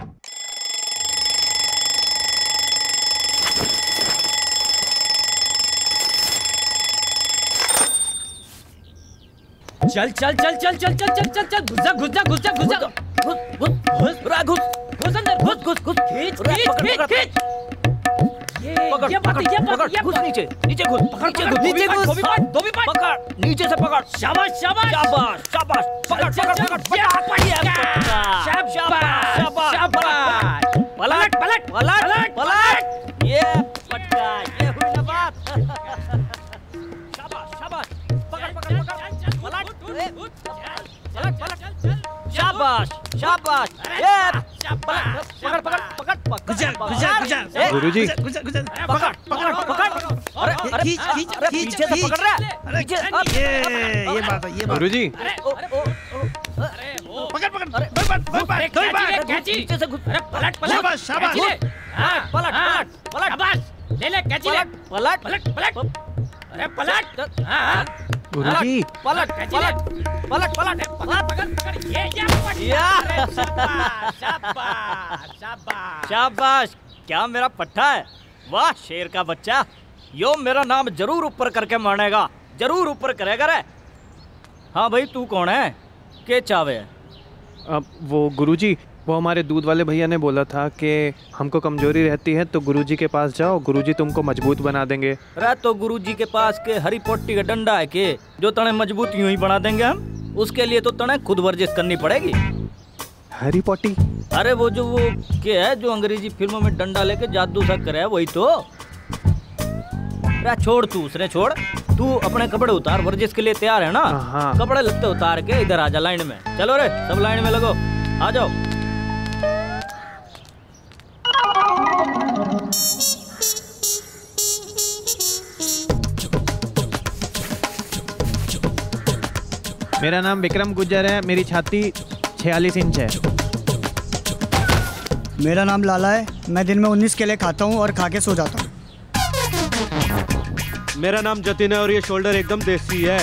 चल चल चल चल चल चल चल चल चल, घुस जा घुस जा घुस जा घुस जा, घुस अंदर, घुस खींच खींच खींच। ये पकड़, घुस नीचे नीचे घुस, नीचे घुस, दो भी पकड़, नीचे से पकड़। शाबाश शाबाश शाबाश शाबाश, पकड़ पकड़ पकड़, शाबाश शाबाश शाबाश, पलट पलट पलट पलट, ये पटका, ये हुई ना बात। शाबाश शाबाश, पकड़ पकड़ पकड़, पलट पलट पलट, शाबाश शाबाश, ये पकड़ पकड़ पकड़ पकड़, गुरुजी पकड़ पकड़ पकड़, अरे अरे अरे पीछे से पकड़ रहा है, पीछे ये बात है, ये बात। गुरुजी पकड़ पकड़ पीछे से पलट पलट शाबाश शाबाश। पलट पलट पलट शाबाश ले कैची ले पलट पलट पलट अरे पलट गुरुजी पलट पलट पलट पलट पकड़ ये शाबाश शाबाश शाबाश। क्या मेरा पट्टा है, वाह शेर का बच्चा, यो मेरा नाम जरूर ऊपर करके मानेगा, जरूर ऊपर करेगा रे। हाँ भाई तू कौन है, के चावे है? अब वो गुरुजी, वो हमारे दूध वाले भैया ने बोला था कि हमको कमजोरी रहती है तो गुरुजी के पास जाओ, गुरुजी तुमको मजबूत बना देंगे। अरे तो गुरुजी के पास के हरी पोटी का डंडा है के जो तने मजबूत यूं ही बना देंगे हम, उसके लिए तो तने खुद वर्जिश करनी पड़ेगी। हरी पोटी? अरे वो जो वो के है जो अंग्रेजी फिल्मों में डंडा लेके जादू सा करे है, वही तो। अरे छोड़ तू, उसने छोड़, तू अपने कपड़े उतार, वर्जिश के लिए तैयार है ना? हाँ। कपड़े लगते उतार के इधर आजा लाइन में। चलो रे सब लाइन में लगो, आ जाओ। मेरा नाम विक्रम गुज्जर है, मेरी छाती 46 इंच है। मेरा नाम लाला है, मैं दिन में 19 केले खाता हूँ और खा के सो जाता हूँ। मेरा नाम जतिन है और ये शोल्डर एकदम देसी है।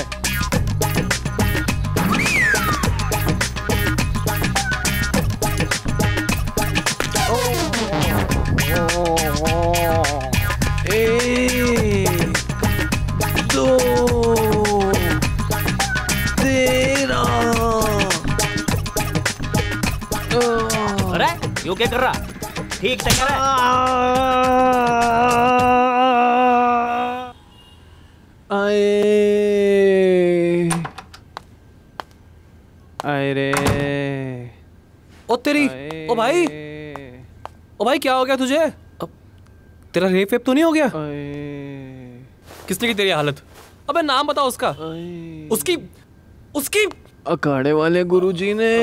अरे यो क्या कर रहा, ठीक से कर। आए रे ओ तेरी, ओ भाई, ओ भाई क्या हो गया तुझे? तेरा रेप वेप तो नहीं हो गया? किसने की तेरी हालत? अबे नाम बताओ उसका, उसकी उसकी। अखाड़े वाले गुरुजी ने।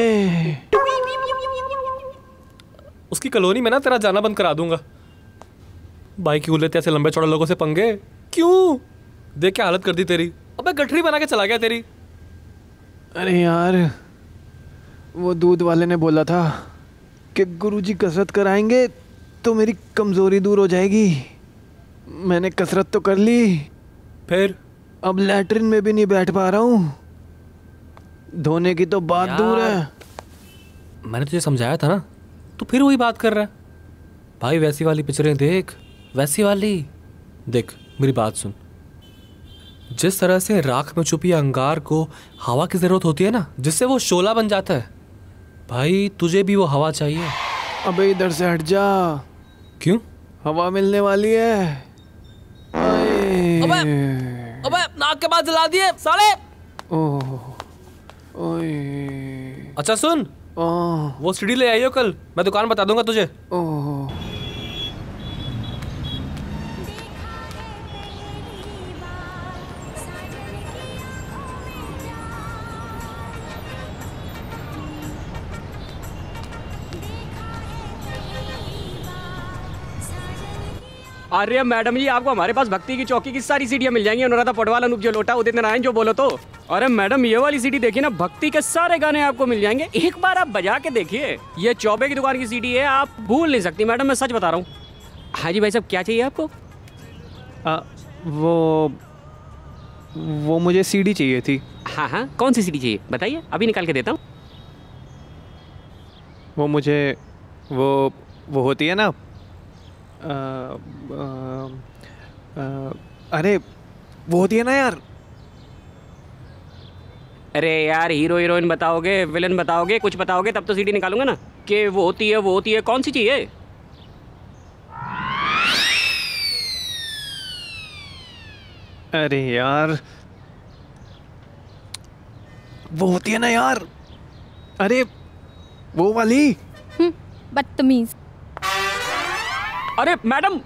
उसकी कॉलोनी में ना तेरा जाना बंद करा दूंगा। भाई क्यों लेते ऐसे लंबे चौड़े लोगों से पंगे, क्यों? देख क्या हालत कर दी तेरी। अबे गठरी बना के चला गया तेरी। अरे यार, वो दूध वाले ने बोला था कि गुरुजी कसरत कराएंगे तो मेरी कमजोरी दूर हो जाएगी। मैंने कसरत तो कर ली, फिर अब लैट्रिन में भी नहीं बैठ पा रहा हूँ। धोने की तो बात दूर है। मैंने तुझे समझाया था ना, तू फिर वही बात कर रहा है। भाई वैसी वाली पिक्चरें देख, वैसी वाली देख। मेरी बात सुन, जिस तरह से राख में छुपी अंगार को हवा की जरूरत होती है ना, जिससे वो शोला बन जाता है, भाई तुझे भी वो हवा चाहिए। अबे इधर से हट जा। क्यों? हवा मिलने वाली है। अबे अबे नाक के बाद जला दिए साले। अच्छा सुन, वो सीढ़ी ले आइयो कल, मैं दुकान बता दूंगा तुझे। अरे मैडम जी, आपको हमारे पास भक्ति की चौकी की सारी सीढ़ियाँ मिल जाएंगी। अनुराधा पटवाल, अनूप जलोटा, उदित नारायण जो बोलो तो। अरे मैडम ये वाली सीढ़ी देखिए ना, भक्ति के सारे गाने आपको मिल जाएंगे। एक बार आप बजा के देखिए, ये चौबे की दुकान की सीढ़ी है, आप भूल नहीं सकती मैडम, मैं सच बता रहा हूँ। हाँ जी भाई साहब, क्या चाहिए आपको? वो मुझे सीढ़ी चाहिए थी। हाँ हाँ, कौन सी सीढ़ी चाहिए बताइए, अभी निकाल के देता हूँ। वो मुझे वो होती है ना, अरे वो होती है ना यार। अरे यार, हीरो हीरोइन बताओगे, विलन बताओगे, कुछ बताओगे तब तो सीढ़ी निकालूंगा ना। कि वो होती है, वो होती है, कौन सी चाहिए? अरे यार, वो होती है ना यार, अरे वो वाली। बदतमीज। अरे मैडम,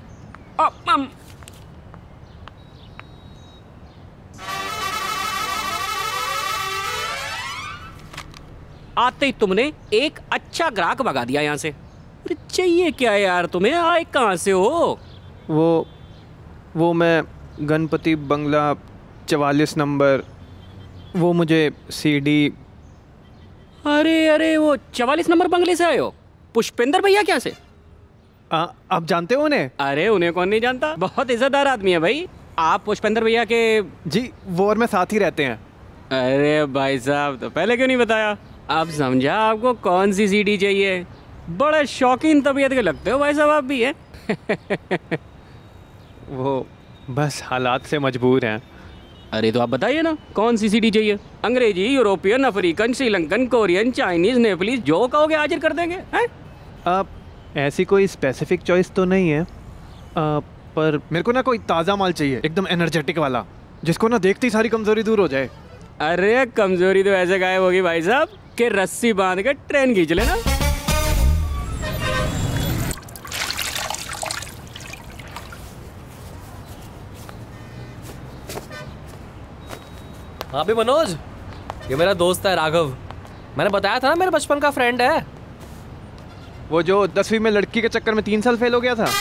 आते ही तुमने एक अच्छा ग्राहक भगा दिया यहाँ से। चाहिए क्या यार तुम्हें, आए कहाँ से हो? वो मैं गणपति बंगला 44 नंबर, वो मुझे सीडी। अरे वो 44 नंबर बंगले से आए हो? पुष्पेंद्र भैया क्या से? आप जानते हो उन्हें? अरे उन्हें कौन नहीं जानता, बहुत इज्जतदार आदमी है भाई। आप पुष्पेंद्र भैया के? जी, वो और मैं साथ ही रहते हैं। अरे भाई साहब, तो पहले क्यों नहीं बताया? आप समझा आपको कौन सी सीडी चाहिए। बड़े शौकीन तबीयत के लगते हो भाई साहब आप भी है। वो बस हालात से मजबूर हैं। अरे तो आप बताइए ना कौन सी सीडी चाहिए? अंग्रेजी, European, African, Sri Lankan, Korean, Chinese, Nepalese, जो कहोगे हाजिर कर देंगे। हैं? आप ऐसी कोई स्पेसिफिक चॉइस तो नहीं है, पर मेरे को ना कोई ताज़ा माल चाहिए, एकदम एनर्जेटिक वाला, जिसको ना देखते ही सारी कमजोरी दूर हो जाए। अरे कमजोरी तो ऐसे गायब होगी भाई साहब कि रस्सी बांध के ट्रेन खींच लेना। हाँ भी मनोज, ये मेरा दोस्त है राघव। मैंने बताया था ना मेरे बचपन का फ्रेंड है। वो जो 10वीं में लड़की के चक्कर में 3 साल फेल हो गया था।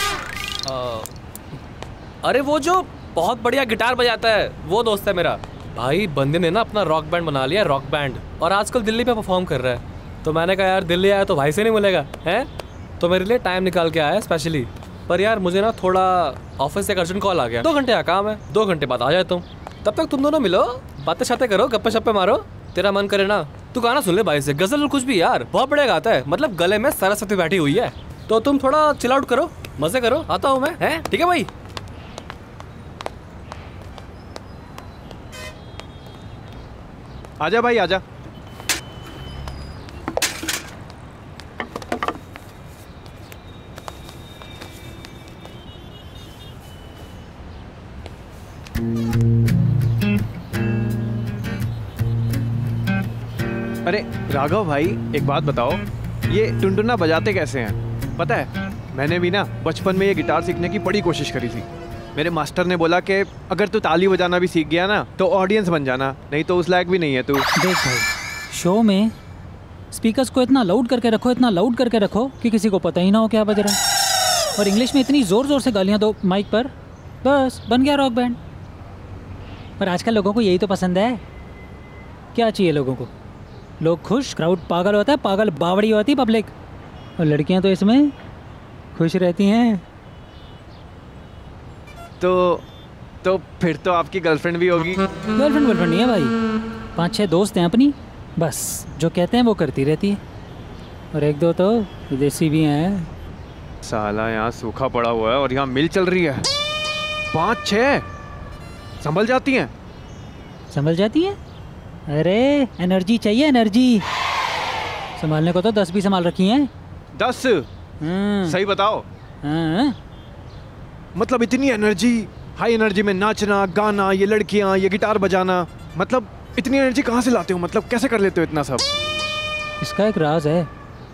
अरे वो जो बहुत बढ़िया गिटार बजाता है, वो दोस्त है मेरा। भाई बंदे ने ना अपना रॉक बैंड बना लिया, रॉक बैंड, और आजकल दिल्ली पे परफॉर्म कर रहा है। तो मैंने कहा यार दिल्ली आया तो भाई से नहीं मिलेगा हैं, तो मेरे लिए टाइम निकाल के आया स्पेशली। पर यार मुझे ना थोड़ा ऑफिस से एक अर्जेंट कॉल आ गया, 2 घंटे का काम है, 2 घंटे बाद आ जाता हूँ। तब तक तुम दोनों मिलो, बातें शातें करो, गप्पे शप्पे मारो, तेरा मन करे ना तू गाना सुन ले भाई से, गजल और कुछ भी यार, बहुत बढ़िया गाता है, मतलब गले में सरस्वती बैठी हुई है। तो तुम थोड़ा चिल आउट करो, मजे करो, आता हूँ मैं, हैं? ठीक है भाई। आजा भाई आजा। अरे राघव भाई, एक बात बताओ, ये टुनटुना बजाते कैसे हैं? पता है मैंने भी ना बचपन में ये गिटार सीखने की बड़ी कोशिश करी थी। मेरे मास्टर ने बोला कि अगर तू ताली बजाना भी सीख गया ना तो ऑडियंस बन जाना, नहीं तो उस लायक भी नहीं है तू। देख भाई, शो में स्पीकर्स को इतना लाउड करके रखो, इतना लाउड करके रखो कि किसी को पता ही ना हो क्या बज रहा है, और इंग्लिश में इतनी ज़ोर ज़ोर से गालियाँ दो माइक पर, बस बन गया रॉक बैंड। पर आजकल लोगों को यही तो पसंद है। क्या चाहिए लोगों को? लोग खुश, क्राउड पागल होता है, पागल बावड़ी होती पब्लिक, और लड़कियां तो इसमें खुश रहती हैं। तो फिर तो आपकी गर्लफ्रेंड भी होगी। गर्लफ्रेंड नहीं है भाई, 5-6 दोस्त हैं अपनी, बस जो कहते हैं वो करती रहती है, और 1-2 तो विदेशी भी हैं। साला यहाँ सूखा पड़ा हुआ है और यहाँ मिल चल रही है। 5-6 संभल जाती हैं? संभल जाती हैं? अरे एनर्जी चाहिए, एनर्जी। संभालने को तो 10 भी संभाल रखी हैं। 10? सही बताओ। मतलब इतनी एनर्जी, हाई एनर्जी में नाचना, गाना, ये लड़कियां, ये गिटार बजाना, मतलब इतनी एनर्जी कहाँ से लाते हो? मतलब कैसे कर लेते हो इतना सब? इसका एक राज है।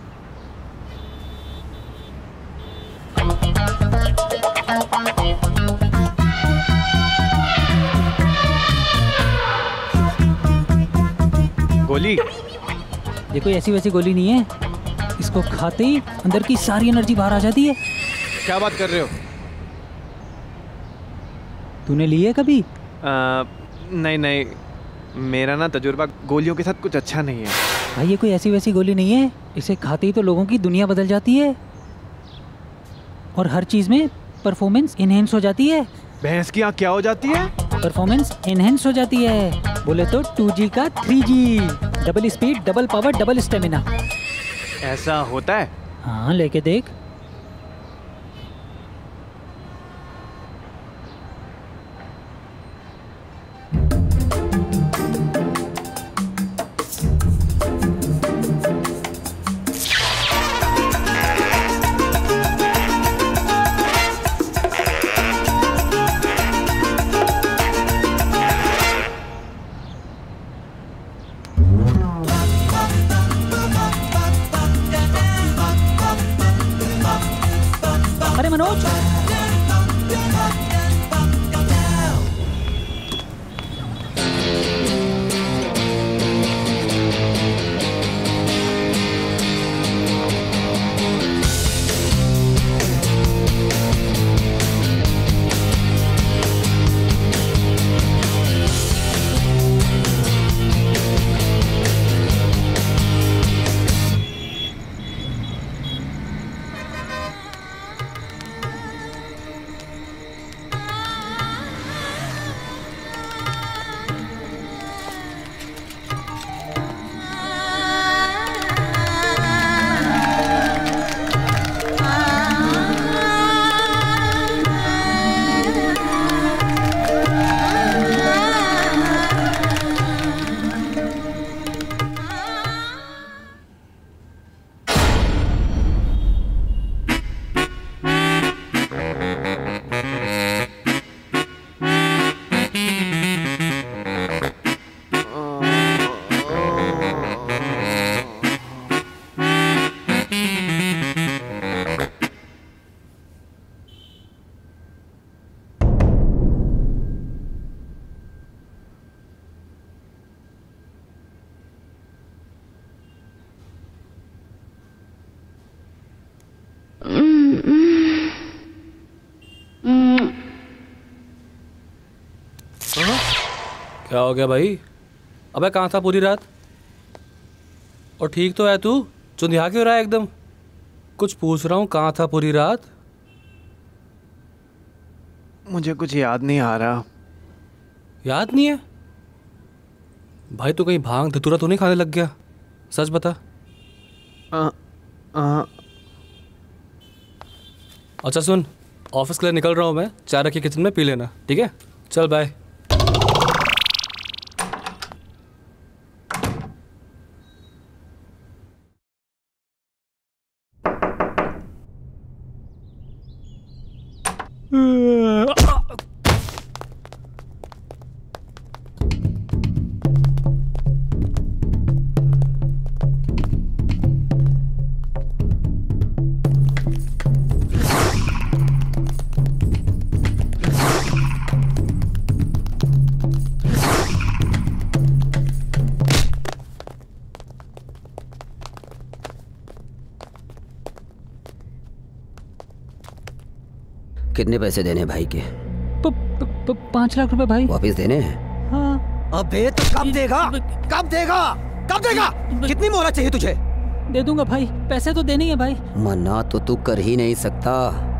गोली? ये कोई ऐसी वैसी गोली नहीं है, इसको खाते ही अंदर की सारी एनर्जी बाहर आ जाती है। क्या बात कर रहे हो? तूने ली है कभी? नहीं, मेरा ना तजुर्बा गोलियों के साथ कुछ अच्छा नहीं है। भाई ये कोई ऐसी वैसी गोली नहीं है, इसे खाते ही तो लोगों की दुनिया बदल जाती है, और हर चीज़ में परफॉर्मेंस इनहेंस हो जाती है। भैंस की आँख क्या हो जाती है? परफॉर्मेंस इनहेंस हो जाती है, बोले तो 2G का 3G, double speed, double power, double stamina. ऐसा होता है? हाँ, लेके देख। क्या हो गया भाई? अबे कहाँ था पूरी रात? और ठीक तो है तू? चुंधिया क्यों रहा है एकदम? कुछ पूछ रहा हूँ, कहाँ था पूरी रात? मुझे कुछ याद नहीं आ रहा। याद नहीं है? भाई तू कहीं भांग धतूरा तो नहीं खाने लग गया? सच बता। अच्छा सुन, ऑफिस के लिए निकल रहा हूँ मैं, चाय रखी किचन में, पी लेना, ठीक है? चल बाय। कितने पैसे देने भाई के? 5 लाख रुपए भाई। वापस देने हैं? हाँ। अबे तो कब देगा? कब देगा? कब देगा? कितनी मोहलत चाहिए तुझे? दे दूंगा भाई, पैसे तो देने ही है भाई। मना तो तू कर ही नहीं सकता।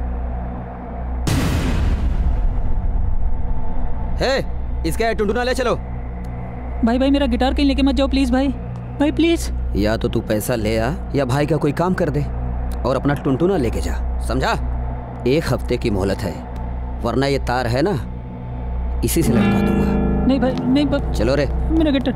हे, इसका टुनटुना ले चलो। भाई भाई मेरा गिटार कहीं लेके मत जाओ प्लीज भाई, भाई प्लीज। या तो तू पैसा ले आ या भाई का कोई काम कर दे और अपना टुनटुना लेके जा, समझा? 1 हफ्ते की मोहलत है, वरना ये तार है ना, इसी से लटका दूंगा। नहीं भाई नहीं चलो रे। मेरा गिटार।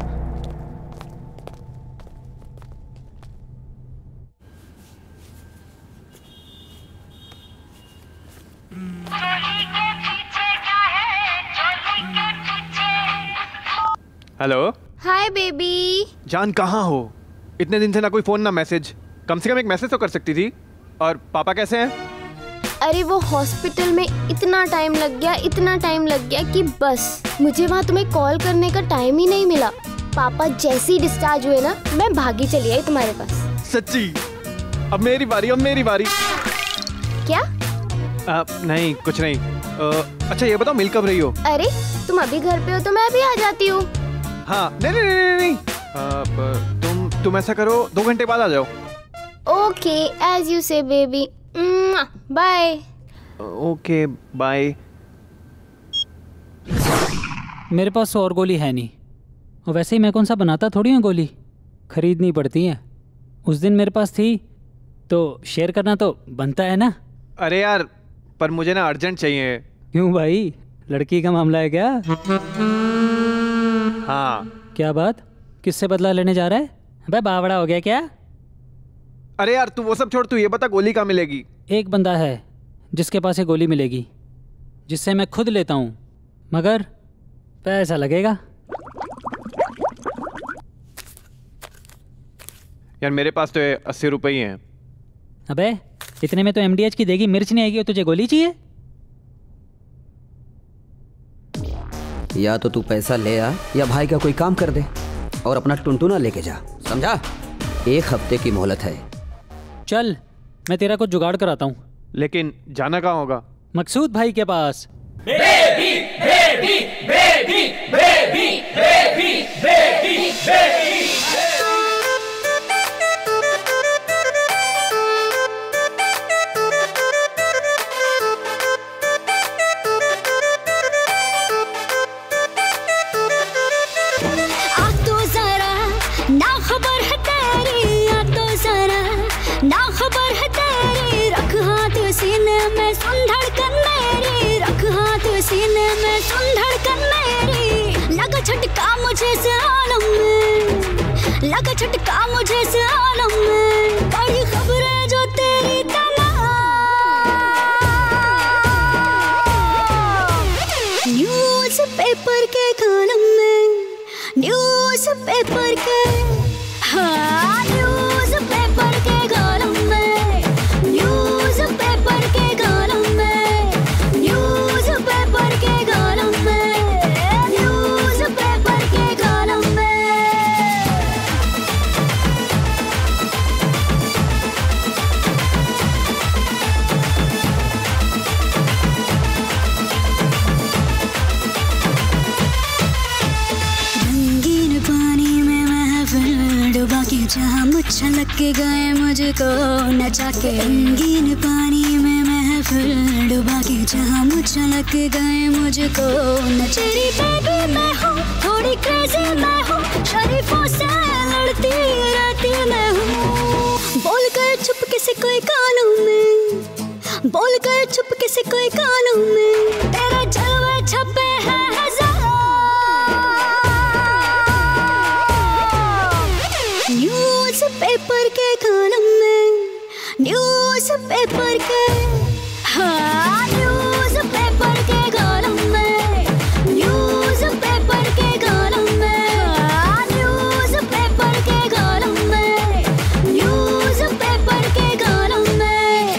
हेलो। Hi baby. जान कहाँ हो? इतने दिन से ना कोई फोन ना मैसेज। कम से कम एक मैसेज तो कर सकती थी। और पापा कैसे हैं? अरे वो हॉस्पिटल में इतना टाइम लग गया कि बस मुझे वहाँ तुम्हें कॉल करने का टाइम ही नहीं मिला। पापा जैसे ही डिस्चार्ज हुए ना, मैं भागी चली आई तुम्हारे पास। सच्ची? अब मेरी बारी। क्या? नहीं कुछ नहीं। अच्छा ये बताओ, मिल कब रही हो? अरे तुम अभी घर पे हो तो मैं अभी आ जाती हूँ। हाँ नहीं। तुम ऐसा करो, 2 घंटे बाद आ जाओ। Okay as you say baby. Bye. Okay bye. मेरे पास और गोली है नहीं, और वैसे ही मैं कौन सा बनाता थोड़ी हूँ गोली, खरीदनी पड़ती है। उस दिन मेरे पास थी तो शेयर करना तो बनता है ना। अरे यार पर मुझे ना अर्जेंट चाहिए। क्यों भाई, लड़की का मामला है क्या? हाँ। क्या बात, किससे बदला लेने जा रहा है? अबे बावड़ा हो गया क्या? अरे यार तू वो सब छोड़, तू ये बता गोली कहाँ मिलेगी? एक बंदा है जिसके पास ये गोली मिलेगी, जिससे मैं खुद लेता हूँ, मगर पैसा लगेगा। यार मेरे पास तो 80 रुपए ही हैं। अबे इतने में तो MDH की देगी मिर्च नहीं आएगी, और तुझे गोली चाहिए? या तो तू पैसा ले आ या भाई का कोई काम कर दे और अपना टुनटुना लेके जा, समझा? 1 हफ्ते की मोहलत है। चल मैं तेरा कुछ जुगाड़ कराता हूँ। लेकिन जाना कहाँ होगा? मकसूद भाई के पास। Baby baby baby baby baby baby baby. सीने में सुन धड़कन मेरी, लगा झटका मुझे से आलम में, लगा झटका मुझे से आलम में। बड़ी खबरें जो तेरी तना, न्यूज़ पेपर के कॉलम में, न्यूज़ पेपर के, हाँ न्यूज़ पेपर के कॉलम में, न्यूज़ पेपर के कॉलम में, न्यूज़ पेपर के कॉलम में, न्यूज़ पेपर के कॉलम में। छलक के गए मुझको नचा के रंगीन पानी में महफिल डुबा के जहाँ छलक गए मुझको नचेरी बेबी मैं हूँ थोड़ी क्रेजी मैं हूँ शरीफों से लड़ती रहती मैं हूँ बोल कर चुपके से कोई कानों में बोल कर चुपके से कोई कानों में तेरा जलवा छपे हैं हजार न्यूज़ पेपर के कॉलम में न्यूज़ पेपर के हाँ न्यूज़ पेपर के कॉलम में न्यूज़ पेपर के कॉलम में हाँ न्यूज़ पेपर के कॉलम में न्यूज़ पेपर के कॉलम में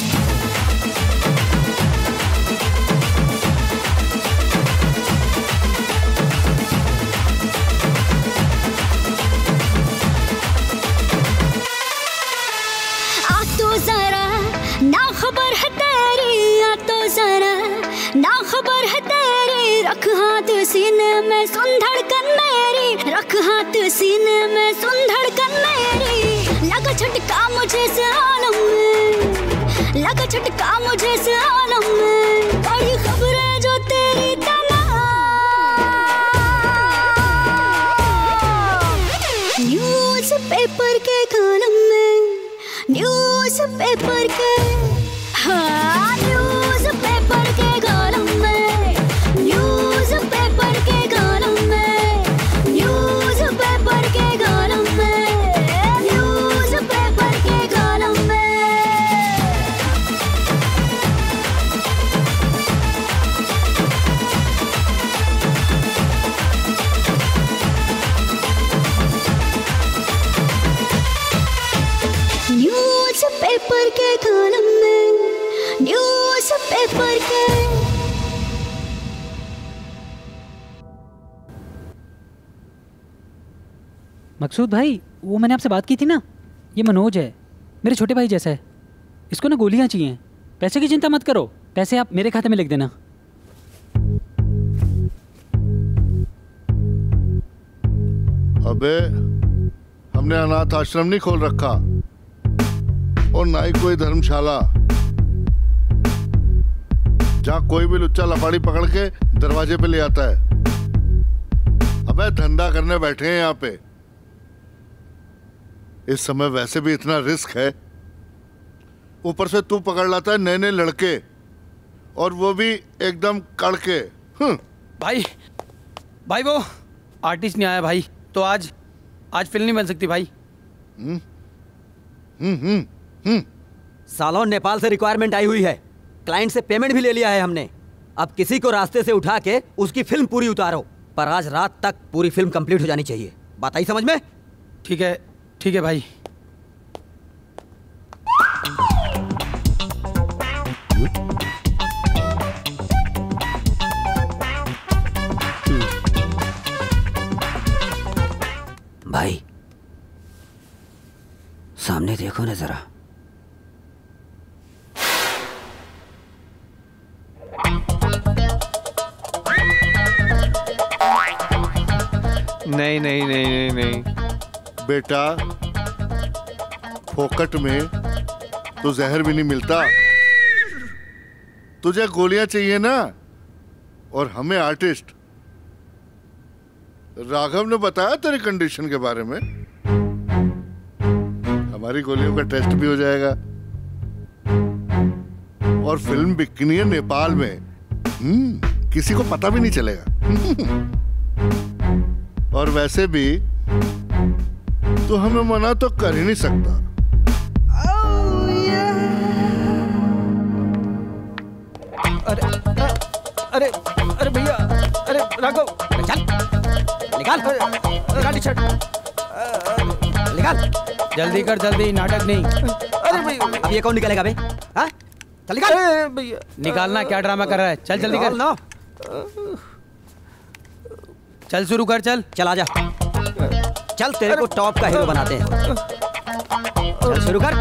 आ तो जरा ना खबर है तेरी आ तो जरा ना खबर है तेरी रख हाथ सीने में सुन धड़कन मेरी रख हाथ सीने में सुन धड़कन मेरी लगा झटका मुझे से आलम में लगा झटका मुझे से आलम में बड़ी खबरें जो तेरी तना न्यूज़ पेपर के कॉलम में न्यूज़ पेपर के हाँ न्यूज़ पेपर के कॉलम में न्यूज़ पेपर के कॉलम में न्यूज़ पेपर के कॉलम में न्यूज़ पेपर के कॉलम में न्यूज़ पेपर के कॉलम में न्यूज़ पेपर के मकसूद भाई वो मैंने आपसे बात की थी ना, ये मनोज है, मेरे छोटे भाई जैसा है। इसको ना गोलियां चाहिए। पैसे की चिंता मत करो, पैसे आप मेरे खाते में लिख देना। अबे हमने अनाथ आश्रम नहीं खोल रखा और ना ही कोई धर्मशाला जहाँ कोई भी लुच्चा लफाड़ी पकड़ के दरवाजे पे ले आता है। अबे धंधा करने बैठे हैं यहाँ पे। इस समय वैसे भी इतना रिस्क है, ऊपर से तू पकड़ लाता है नए नए लड़के और वो भी एकदम कड़के। भाई वो आर्टिस्ट नहीं आया भाई, तो आज फिल्म नहीं बन सकती भाई। सालों नेपाल से रिक्वायरमेंट आई हुई है, क्लाइंट से पेमेंट भी ले लिया है हमने। अब किसी को रास्ते से उठा के उसकी फिल्म पूरी उतारो, पर आज रात तक पूरी फिल्म कंप्लीट हो जानी चाहिए। बात आई समझ में? ठीक है भाई। भाई सामने देखो ना जरा। नहीं नहीं नहीं नहीं नहीं बेटा, फोकट में तो जहर भी नहीं मिलता। तुझे गोलियां चाहिए ना, और हमें आर्टिस्ट। राघव ने बताया तेरी कंडीशन के बारे में। हमारी गोलियों का टेस्ट भी हो जाएगा और फिल्म बिकनी है नेपाल में। किसी को पता भी नहीं चलेगा। और वैसे भी तो हमें मना तो कर ही नहीं सकता। अरे भैया, अरे राघव, चल निकाल टी-शर्ट निकाल। जल्दी कर, जल्दी, नाटक नहीं। अरे भैया, अब ये कौन निकालेगा बे? हाँ चल निकाल। भैया निकालना, क्या ड्रामा कर रहा है? चल जल्दी कर ना। चल शुरू कर, चल आजा। चल तेरे को टॉप का हीरो बनाते हैं। चल शुरू कर।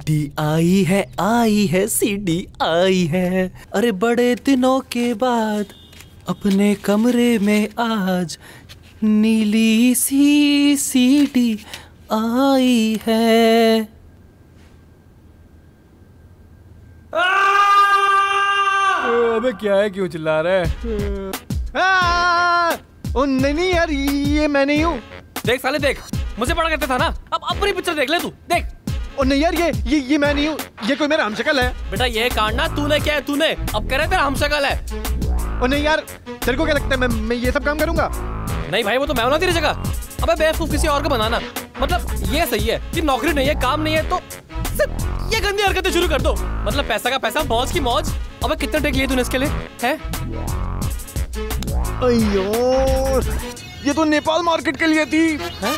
सीडी आई है सीडी आई है। अरे बड़े दिनों के बाद अपने कमरे में आज नीली सी सीडी आई है। अबे क्या है, क्यों चिल्ला रहा है? ओ नहीं यार, ये मैं नहीं हूँ। देख साले देख, मुझे पढ़ा करता था ना, अब अपनी पिक्चर देख ले तू, देख। ओ नहीं यार, ये मैं नहीं हूँ, ये कोई मेरा हमशक्ल है। बेटा ये कांडना तूने क्या है, तूने अब कह रहे तेरा हमशक्ल है। ओ नहीं यार, तेरे को क्या लगता है मैं ये सब काम करूंगा? नहीं भाई, वो तो मैं बना तेरी जगह। अबे बेवकूफ किसी और को बनाना, मतलब ये सही है कि नौकरी नहीं है, काम नहीं है, तो सिर्फ ये गंदी हरकतें शुरू कर दो। मतलब पैसा का पैसा, मौज की मौज। अबे कितने टेक लिए तूने इसके लिए है? अयो, ये तो नेपाल मार्केट के लिए थी। है?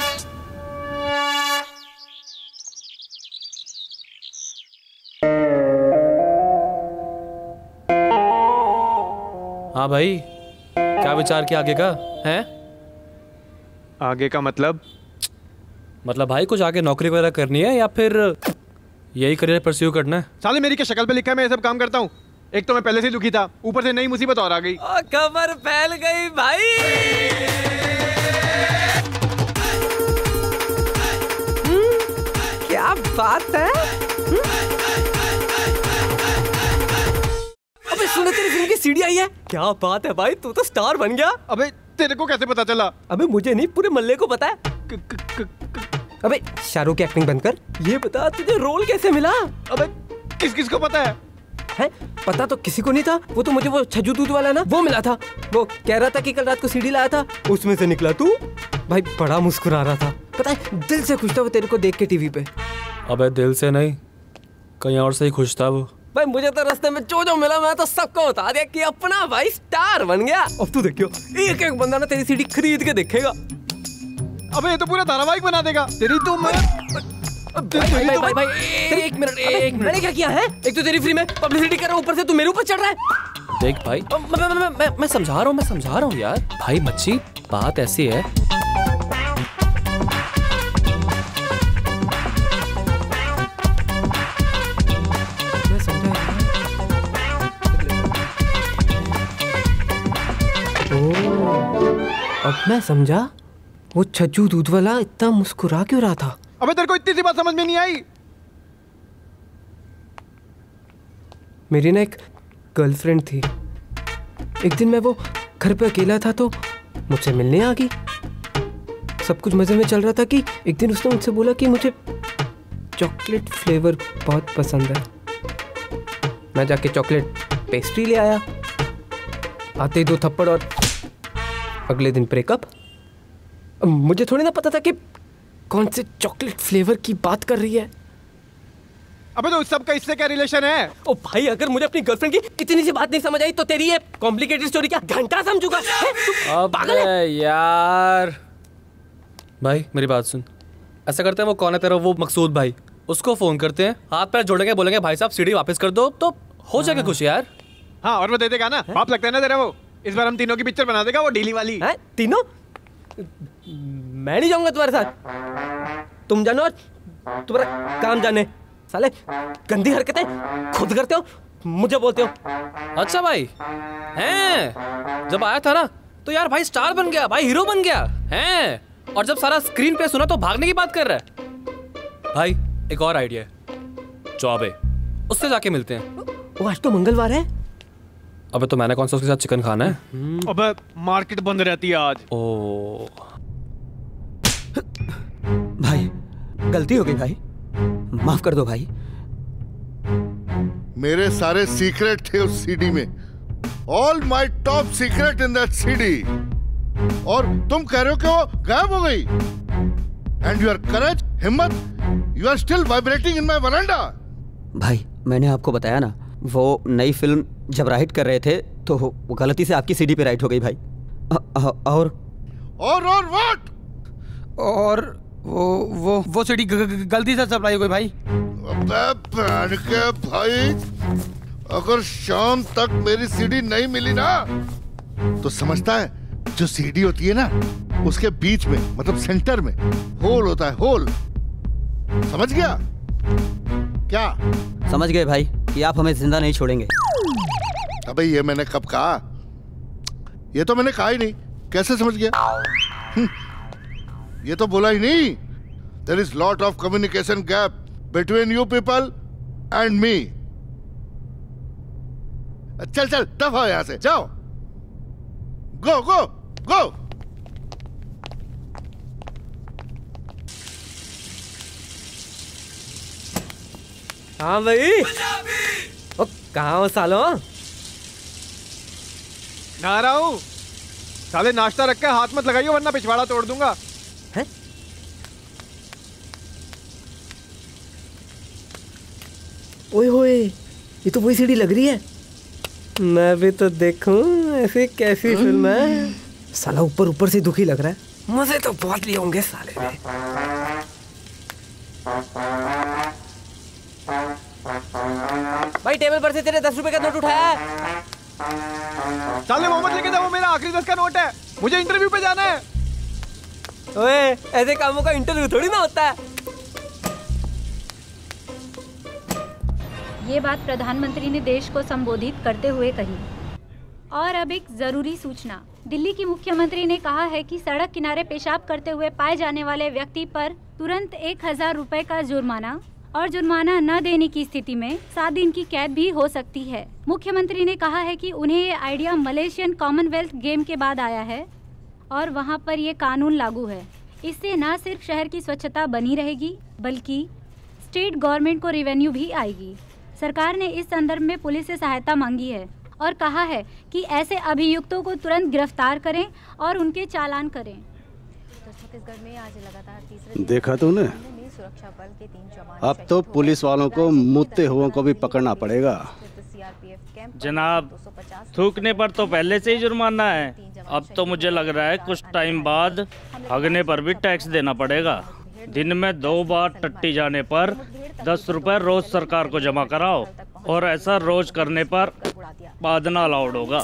हाँ भाई, क्या विचार किया आगे का है? आगे का मतलब भाई कुछ आगे नौकरी वगैरह करनी है या फिर यही करियर परस्यू करना है? साले मेरी क्या शक्ल पे लिखा है मैं ये सब काम करता हूँ? एक तो मैं पहले से दुखी था, ऊपर से नई मुसीबत और आ गई। खबर फैल गई भाई। क्या बात है? अबे सुने तेरी फिल्म की सीडी आई है। क्या बात है भाई, तू तो स्टार बन गया। अबे तेरे को कैसे पता चला? अबे मुझे नहीं, पूरे मल्ले को पता है। अबे शाहरुख की एक्टिंग बंद कर, ये बता तुझे रोल कैसे मिला? अबे किस को पता है? है? पता तो किसी को नहीं था, वो तो मुझे वो छज्जू दूध वाला ना वो मिला था। वो कह रहा था कि कल रात को सीडी लाया था, उसमें से निकला तू। भाई बड़ा मुस्कुरा रहा था, पता है दिल से खुश था वो तेरे को देख के टीवी पे। अबे दिल से नहीं, कहीं और से ही खुश था वो। भाई मुझे तो रास्ते में जो मिला मैं तो सबको बता दिया कि अपना भाई स्टार बन गया। अब तू देखियो, एक एक बंदा ना तेरी सीडी खरीद के देखेगा। अबे ये तो पूरा धारावाहिक बना देगा। तेरी तो मैं भाई एक मिनट मैंने क्या किया है? एक तो तेरी फ्री में पब्लिसिटी कर रहा हूँ, ऊपर से तू मेरे ऊपर चढ़ रहा है। देख भाई, मैं समझा रहा हूँ यार। भाई मच्छी, बात ऐसी है, अब मैं समझा वो छज्जू दूध वाला इतना मुस्कुरा क्यों रहा था। अबे तेरे को इतनी सी बात समझ में नहीं आई? मेरी ना एक गर्लफ्रेंड थी। एक दिन मैं वो घर पे अकेला था तो मुझसे मिलने आ गई। सब कुछ मजे में चल रहा था कि एक दिन उसने मुझसे बोला कि मुझे चॉकलेट फ्लेवर बहुत पसंद है। मैं जाके चॉकलेट पेस्ट्री ले आया। आते ही 2 थप्पड़ और अगले दिन ब्रेकअप। मुझे थोड़ी ना पता था कि कौन से चॉकलेट फ्लेवर की बात कर रही है। अबे तो सब का इससे क्या रिलेशन है? ओ भाई, अगर मुझे अपनी गर्लफ्रेंड की इतनी सी बात नहीं समझ आई तो तेरी ये कॉम्प्लिकेटेड स्टोरी क्या घंटा समझूंगा? अबे यार भाई मेरी बात सुन, ऐसा करते हैं, वो कौन है तेरा वो मकसूद भाई, उसको फोन करते हैं, हाथ पैर जोड़ेंगे, बोलेंगे भाई साहब सीडी वापस कर दो, तो हो जाएगा कुछ यार। हाँ, और वो दे देगा ना, बाप लगता है ना तेरा वो। इस बार हम तीनों की पिक्चर बना देगा, वो डेली वाली। है? तीनों? मैं नहीं जाऊंगा तुम्हारे साथ। तुम जानो और तुम्हारा काम जाने। साले गंदी हरकतें खुद करते हो, मुझे बोलते हो। अच्छा भाई हैं, जब आया था ना तो यार भाई स्टार बन गया, भाई हीरो बन गया हैं, और जब सारा स्क्रीन पे सुना तो भागने की बात कर रहा है। भाई एक और आइडिया है, चौबे उससे जाके मिलते हैं। वो आज तो मंगलवार है। अबे तो मैंने कौन सा उसके साथ चिकन खाना है? अबे मार्केट बंद रहती है आज। ओ भाई गलती हो गई भाई, माफ कर दो भाई। मेरे सारे सीक्रेट थे उस सीडी में, all my top secret in that CD, और तुम कह रहे हो कि वो गायब हो गई। एंड योर करेज, हिम्मत, you are still vibrating in my veranda. भाई मैंने आपको बताया ना, वो नई फिल्म जब राइट कर रहे थे तो वो गलती से आपकी सीडी पे राइट हो गई भाई। और व्हाट? और वो सीडी गलती से सप्लाई हो गई भाई। अबे बहन के भाई, अगर शाम तक मेरी सीडी नहीं मिली ना तो समझता है, जो सीडी होती है ना उसके बीच में, मतलब सेंटर में होल होता है, होल, समझ गया? क्या? समझ गए भाई कि आप हमें जिंदा नहीं छोड़ेंगे। अबे ये मैंने कब कहा? ये तो मैंने कहा ही नहीं। कैसे समझ गया? ये तो बोला ही नहीं। There is lot of communication gap between you people and me. चल चल दफा हो यहां से, जाओ। गो गो गो। हाँ भाई। ओ कहाँ हो सालो? ना रहा हूँ। साले नाश्ता रख के हाथ मत लगाइए वरना पिछवाड़ा तोड़ दूंगा। हैं? ओए होए, ये तो वही सीढ़ी लग रही है। मैं भी तो देखूं ऐसी कैसी फिल्म है। साला ऊपर ऊपर से दुखी लग रहा है। मजे तो बहुत लिए होंगे साले ने। भाई टेबल पर से तेरे 10 रुपए का नोट उठाया है। साले मोहम्मद लेके जाओ, वो मेरा आखिरी 10 का नोट है। मुझे इंटरव्यू पे जाना है। ओए ऐसे कामों का इंटरव्यू थोड़ी ना होता है। ये बात प्रधानमंत्री ने देश को संबोधित करते हुए कही। और अब एक जरूरी सूचना। दिल्ली की मुख्यमंत्री ने कहा है कि सड़क किनारे पेशाब करते हुए पाए जाने वाले व्यक्ति पर तुरंत 1000 रुपए का जुर्माना और जुर्माना न देने की स्थिति में 7 दिन की कैद भी हो सकती है। मुख्यमंत्री ने कहा है कि उन्हें ये आइडिया मलेशियन कॉमनवेल्थ गेम के बाद आया है और वहां पर ये कानून लागू है। इससे न सिर्फ शहर की स्वच्छता बनी रहेगी बल्कि स्टेट गवर्नमेंट को रेवेन्यू भी आएगी। सरकार ने इस संदर्भ में पुलिस से सहायता मांगी है और कहा है कि ऐसे अभियुक्तों को तुरंत गिरफ्तार करें और उनके चालान करें। छत्तीसगढ़ में आज लगातार तीसरे देखा तूने? सुरक्षा बल के 3 जवान अब तो पुलिस वालों को मुद्दे हुओं को भी पकड़ना पड़ेगा। जनाब, थूकने पर तो पहले से ही जुर्माना है। अब तो मुझे लग रहा है कुछ टाइम बाद हगने पर भी टैक्स देना पड़ेगा। दिन में 2 बार टट्टी जाने पर 10 रुपए रोज सरकार को जमा कराओ और ऐसा रोज करने पर बादना अलाउड होगा।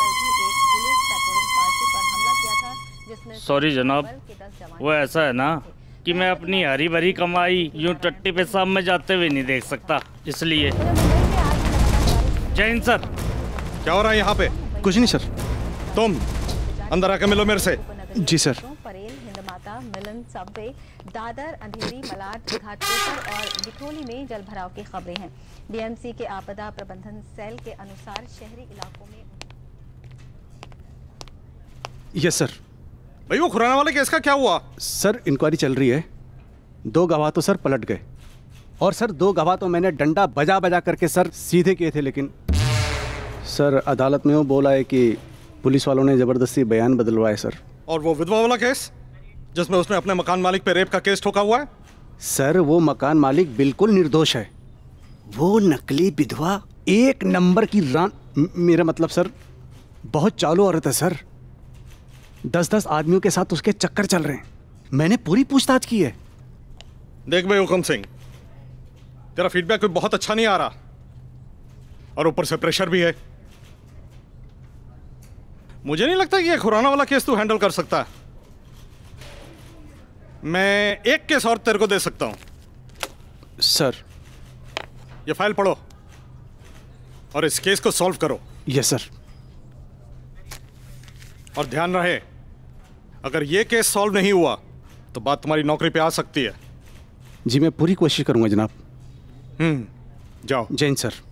सॉरी जनाब, वो ऐसा है ना कि मैं अपनी हरी भरी कमाई यूं टट्टी पेशाब में जाते हुए नहीं देख सकता, इसलिए। जय हिंद सर। क्या हो रहा है यहाँ पे? कुछ नहीं सर। तुम अंदर आके मिलो मेरे से। जी सर। मिलन, सबवे, दादर, अंधेरी, मलाड, घाटकोपर और डिक्रोली में जल भराव की खबरें हैं। डीएमसी के आपदा प्रबंधन सेल के अनुसार शहरी इलाकों में। Yes sir. भाई वो खुराना वाले केस का क्या हुआ? सर इंक्वायरी चल रही है। 2 गवाह तो सर पलट गए और सर 2 गवाह तो मैंने डंडा बजा बजा करके सर सीधे किए थे, लेकिन सर अदालत में वो बोला है कि पुलिस वालों ने जबरदस्ती बयान बदलवाए सर। और वो विधवा वाला केस जिसमें उसने अपने मकान मालिक पे रेप का केस ठोका हुआ है? सर वो मकान मालिक बिल्कुल निर्दोष है। वो नकली विधवा 1 नंबर की मेरा मतलब सर बहुत चालू औरत है सर। 10-10 आदमियों के साथ उसके चक्कर चल रहे हैं। मैंने पूरी पूछताछ की है। देख भाई हुकम सिंह, तेरा फीडबैक कोई बहुत अच्छा नहीं आ रहा और ऊपर से प्रेशर भी है। मुझे नहीं लगता कि ये खुराना वाला केस तू हैंडल कर सकता है। मैं एक केस और तेरे को दे सकता हूं। सर ये फाइल पढ़ो और इस केस को सॉल्व करो। Yes sir. और ध्यान रहे, अगर ये केस सॉल्व नहीं हुआ तो बात तुम्हारी नौकरी पे आ सकती है। जी मैं पूरी कोशिश करूंगा जनाब। जाओ। जय हिंद सर।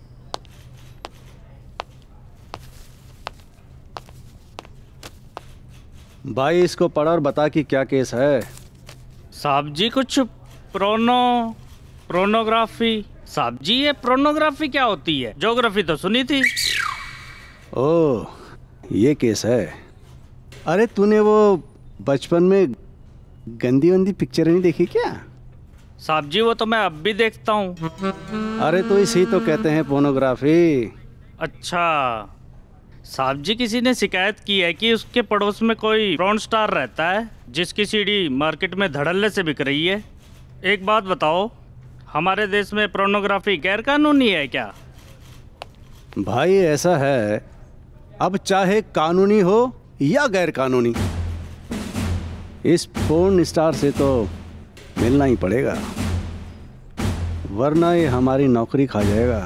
भाई इसको पढ़ और बता कि क्या केस है। साहब जी कुछ प्रोनोग्राफी। साहब जी ये प्रोनोग्राफी क्या होती है? ज्योग्राफी तो सुनी थी। ओह ये केस है। अरे तूने वो बचपन में गंदी वंदी पिक्चर नहीं देखी क्या? साहब जी वो तो मैं अब भी देखता हूँ। अरे तो इसी तो कहते हैं पोर्नोग्राफी। अच्छा साहब जी, किसी ने शिकायत की है कि उसके पड़ोस में कोई पॉर्न स्टार रहता है जिसकी सीडी मार्केट में धड़ल्ले से बिक रही है। एक बात बताओ, हमारे देश में पोर्नोग्राफी गैर कानूनी है क्या? भाई ऐसा है, अब चाहे कानूनी हो या गैर कानूनी, इस पोर्न स्टार से तो मिलना ही पड़ेगा वरना ये हमारी नौकरी खा जाएगा।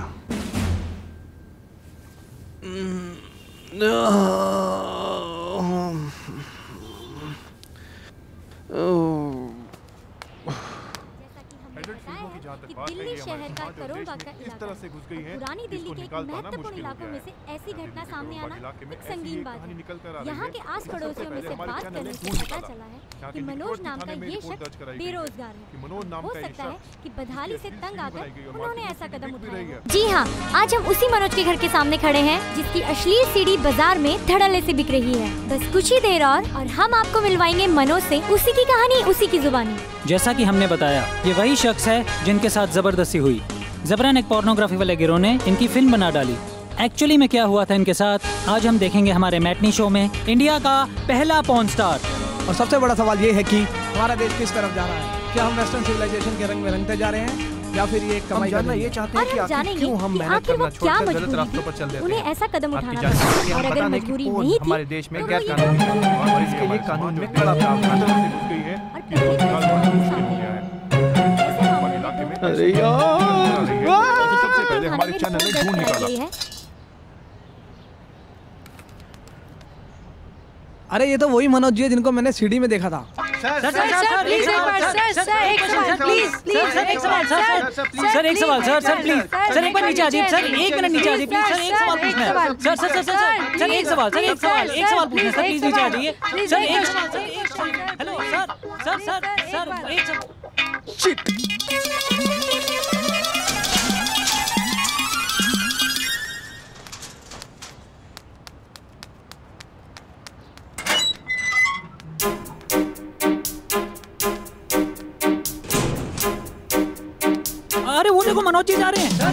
दिल्ली शहर का करोड़बाग का इलाका पुरानी दिल्ली के एक महत्वपूर्ण इलाकों में से ऐसी घटना सामने आना एक संगीन बात है। यहाँ के आस पड़ोसियों में से बात करने से पता चला है कि मनोज नाम का ये शख्स बेरोजगार है। हो सकता है कि बदहाली से तंग आकर उन्होंने ऐसा कदम उठाया। जी हाँ, आज हम उसी मनोज के घर के सामने खड़े हैं जिसकी अश्लील सीडी बाजार में धड़ल्ले से बिक रही है। बस कुछ ही देर और हम आपको मिलवाएंगे मनोज से उसी की कहानी उसी की जुबानी। जैसा कि हमने बताया, ये वही शख्स है जिनके साथ जबरदस्ती हुई। जबरन एक पोर्नोग्राफी वाले गिरोह ने इनकी फिल्म बना डाली। एक्चुअली में क्या हुआ था इनके साथ, आज हम देखेंगे हमारे मैटनी शो में इंडिया का पहला पॉर्न स्टार। और सबसे बड़ा सवाल ये है कि हमारा देश किस तरफ जा रहा है। क्या हम वेस्टर्न सिविलाइजेशन के रंग में रंगते जा रहे हैं या फिर ये कमाई करना ये चाहते हैं कि आखिर क्यों हम मेहनत करना छोड़कर गलत रास्तों पर चल देते हैं। उन्हें ऐसा कदम उठाना था और अगर मजबूरी नहीं थी हमारे देश में गैर कानूनी और इसके लिए कानून में कड़ा प्रावधान है। अरे यार, सबसे पहले हमारे चैनल में ढूंढ निकाला। अरे ये तो वही मनोज जी है जिनको मैंने सीडी में देखा था। सर प्लीज एक सवाल प्लीज एक सवाल सर एक बार नीचे आ जाइए सर, 1 मिनट नीचे आ जाइए प्लीज सर, एक सवाल पूछना है सर एक सवाल पूछना है सर, प्लीज नीचे आ जाइए सर, एक सवाल हेलो सर एक सवाल। अरे वो देखो मनोज जी जा रहे हैं।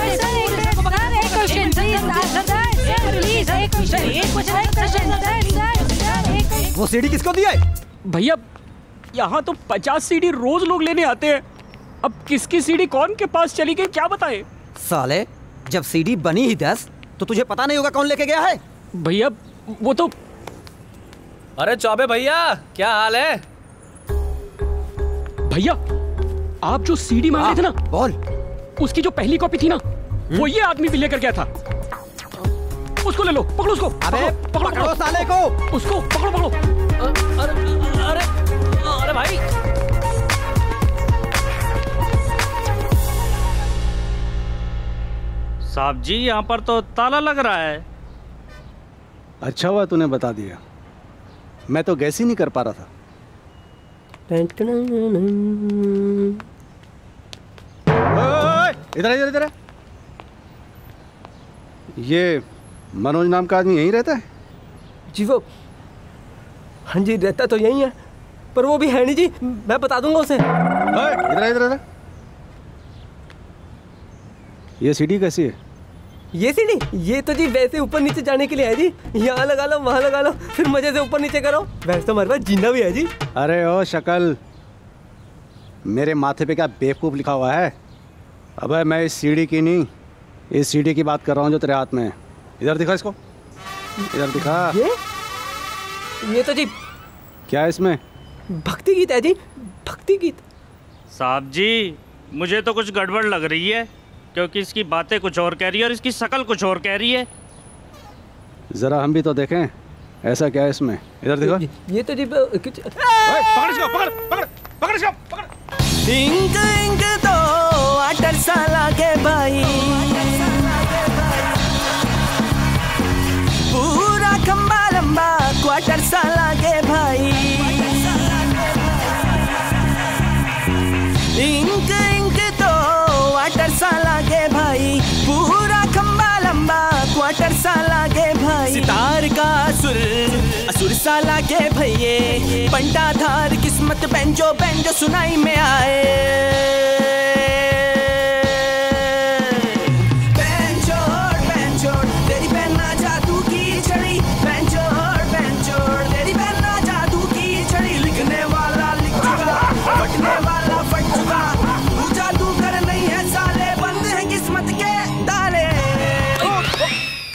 वो सीडी किसको दिया है? भैया यहाँ तो 50 सीडी रोज लोग लेने आते हैं। अब किसकी सीडी कौन के पास चली गई क्या बताए? साले, जब सीडी बनी ही 10 तो तुझे पता नहीं होगा कौन लेके गया है? भैया वो तो। अरे चौबे भैया, क्या हाल है? भैया आप जो सीडी मांग रहे थे ना, बोल। उसकी जो पहली कॉपी थी ना, वो ये आदमी भी लेकर गया था। उसको ले लो, पकड़ो उसको। अबे पकड़ो साले को, उसको पकड़ो। अरे भाई, साहब जी यहाँ पर तो ताला लग रहा है। अच्छा हुआ तूने बता दिया, मैं तो गैस ही नहीं कर पा रहा था। इधर ये मनोज नाम का आदमी यहीं रहता है? जी वो, हाँ जी रहता तो यहीं है, पर वो भी है नहीं जी, मैं बता दूंगा उसे। इधर ये सीडी कैसी है? ये सीडी, ये तो जी वैसे ऊपर नीचे जाने के लिए है जी, यहाँ लगा लो वहाँ लगा लो, फिर मजे से ऊपर नीचे करो। वैसे तो हमारे पास जीना भी है जी। अरे ओ शकल, मेरे माथे पे क्या बेवकूफ लिखा हुआ है? अबे मैं इस सीडी की नहीं, इस सीडी की बात कर रहा हूँ जो तेरे हाथ में है। इधर दिखा इसको, इधर दिखा। ये तो जी क्या है इसमें? भक्ति गीत है जी, भक्ति गीत। साहब जी मुझे तो कुछ गड़बड़ लग रही है, क्योंकि इसकी बातें कुछ और कह रही है और इसकी शक्ल कुछ और कह रही है। जरा हम भी तो देखें ऐसा क्या है इसमें। इधर देखो। ये तो जी पकड़ इसको। इंक इंक तो 8 साल के भाई, पूरा खंबा लंबा 4 साल के भाई। इंक इंक तो 8 साल के भाई, पूरा खंबा लंबा 4 साल के भाई। सितार का असुर साला के भैये, पंटाधार किस्मत बैंजो बैंजो सुनाई में आए। बैंजोड़ तेरी पहना जादू की छड़ी, बैंजोड़ तेरी पहना जादू की छड़ी। लिखने वाला लिख चुका, फटने वाला फट चुका, तू जादू कर नहीं है साले, बंद है किस्मत के ताले।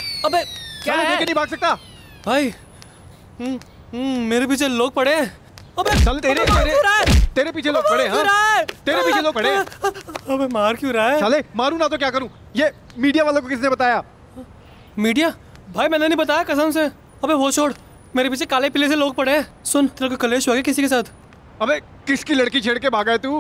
अबे क्या है? नहीं भाग सकता भाई, मेरे पीछे लोग पड़े हैं। अबे चल तेरे पीछे लोग खड़े हैं। तेरे पीछे लोग खड़े हैं। अबे मार क्यों रहा है? साले मारूं ना तो क्या करूं? ये मीडिया वालों को किसने बताया? मीडिया? भाई मैंने नहीं बताया कसम से। अबे वो छोड़, मेरे पीछे काले पीले से लोग पड़े हैं। सुन, तेरे को कलेश हो गया किसी के साथ? अबे किसकी लड़की छेड़ के भागा है तू?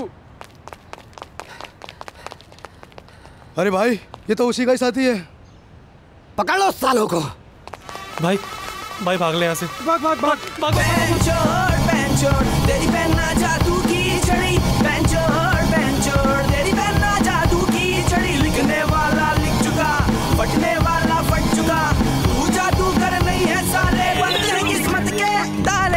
अरे भाई ये तो उसी का ही साथी है। पकड़ लो सालों को। भाई भाग ले यहाँ से। भाग तेरी पहनना जादू की छड़ी। तेरी पहनना जादू की छड़ी। लिखने वाला लिख चुका, फटने वाला फट चुका। तू जादू कर नहीं है साले, बंद कर किस्मत के ताले।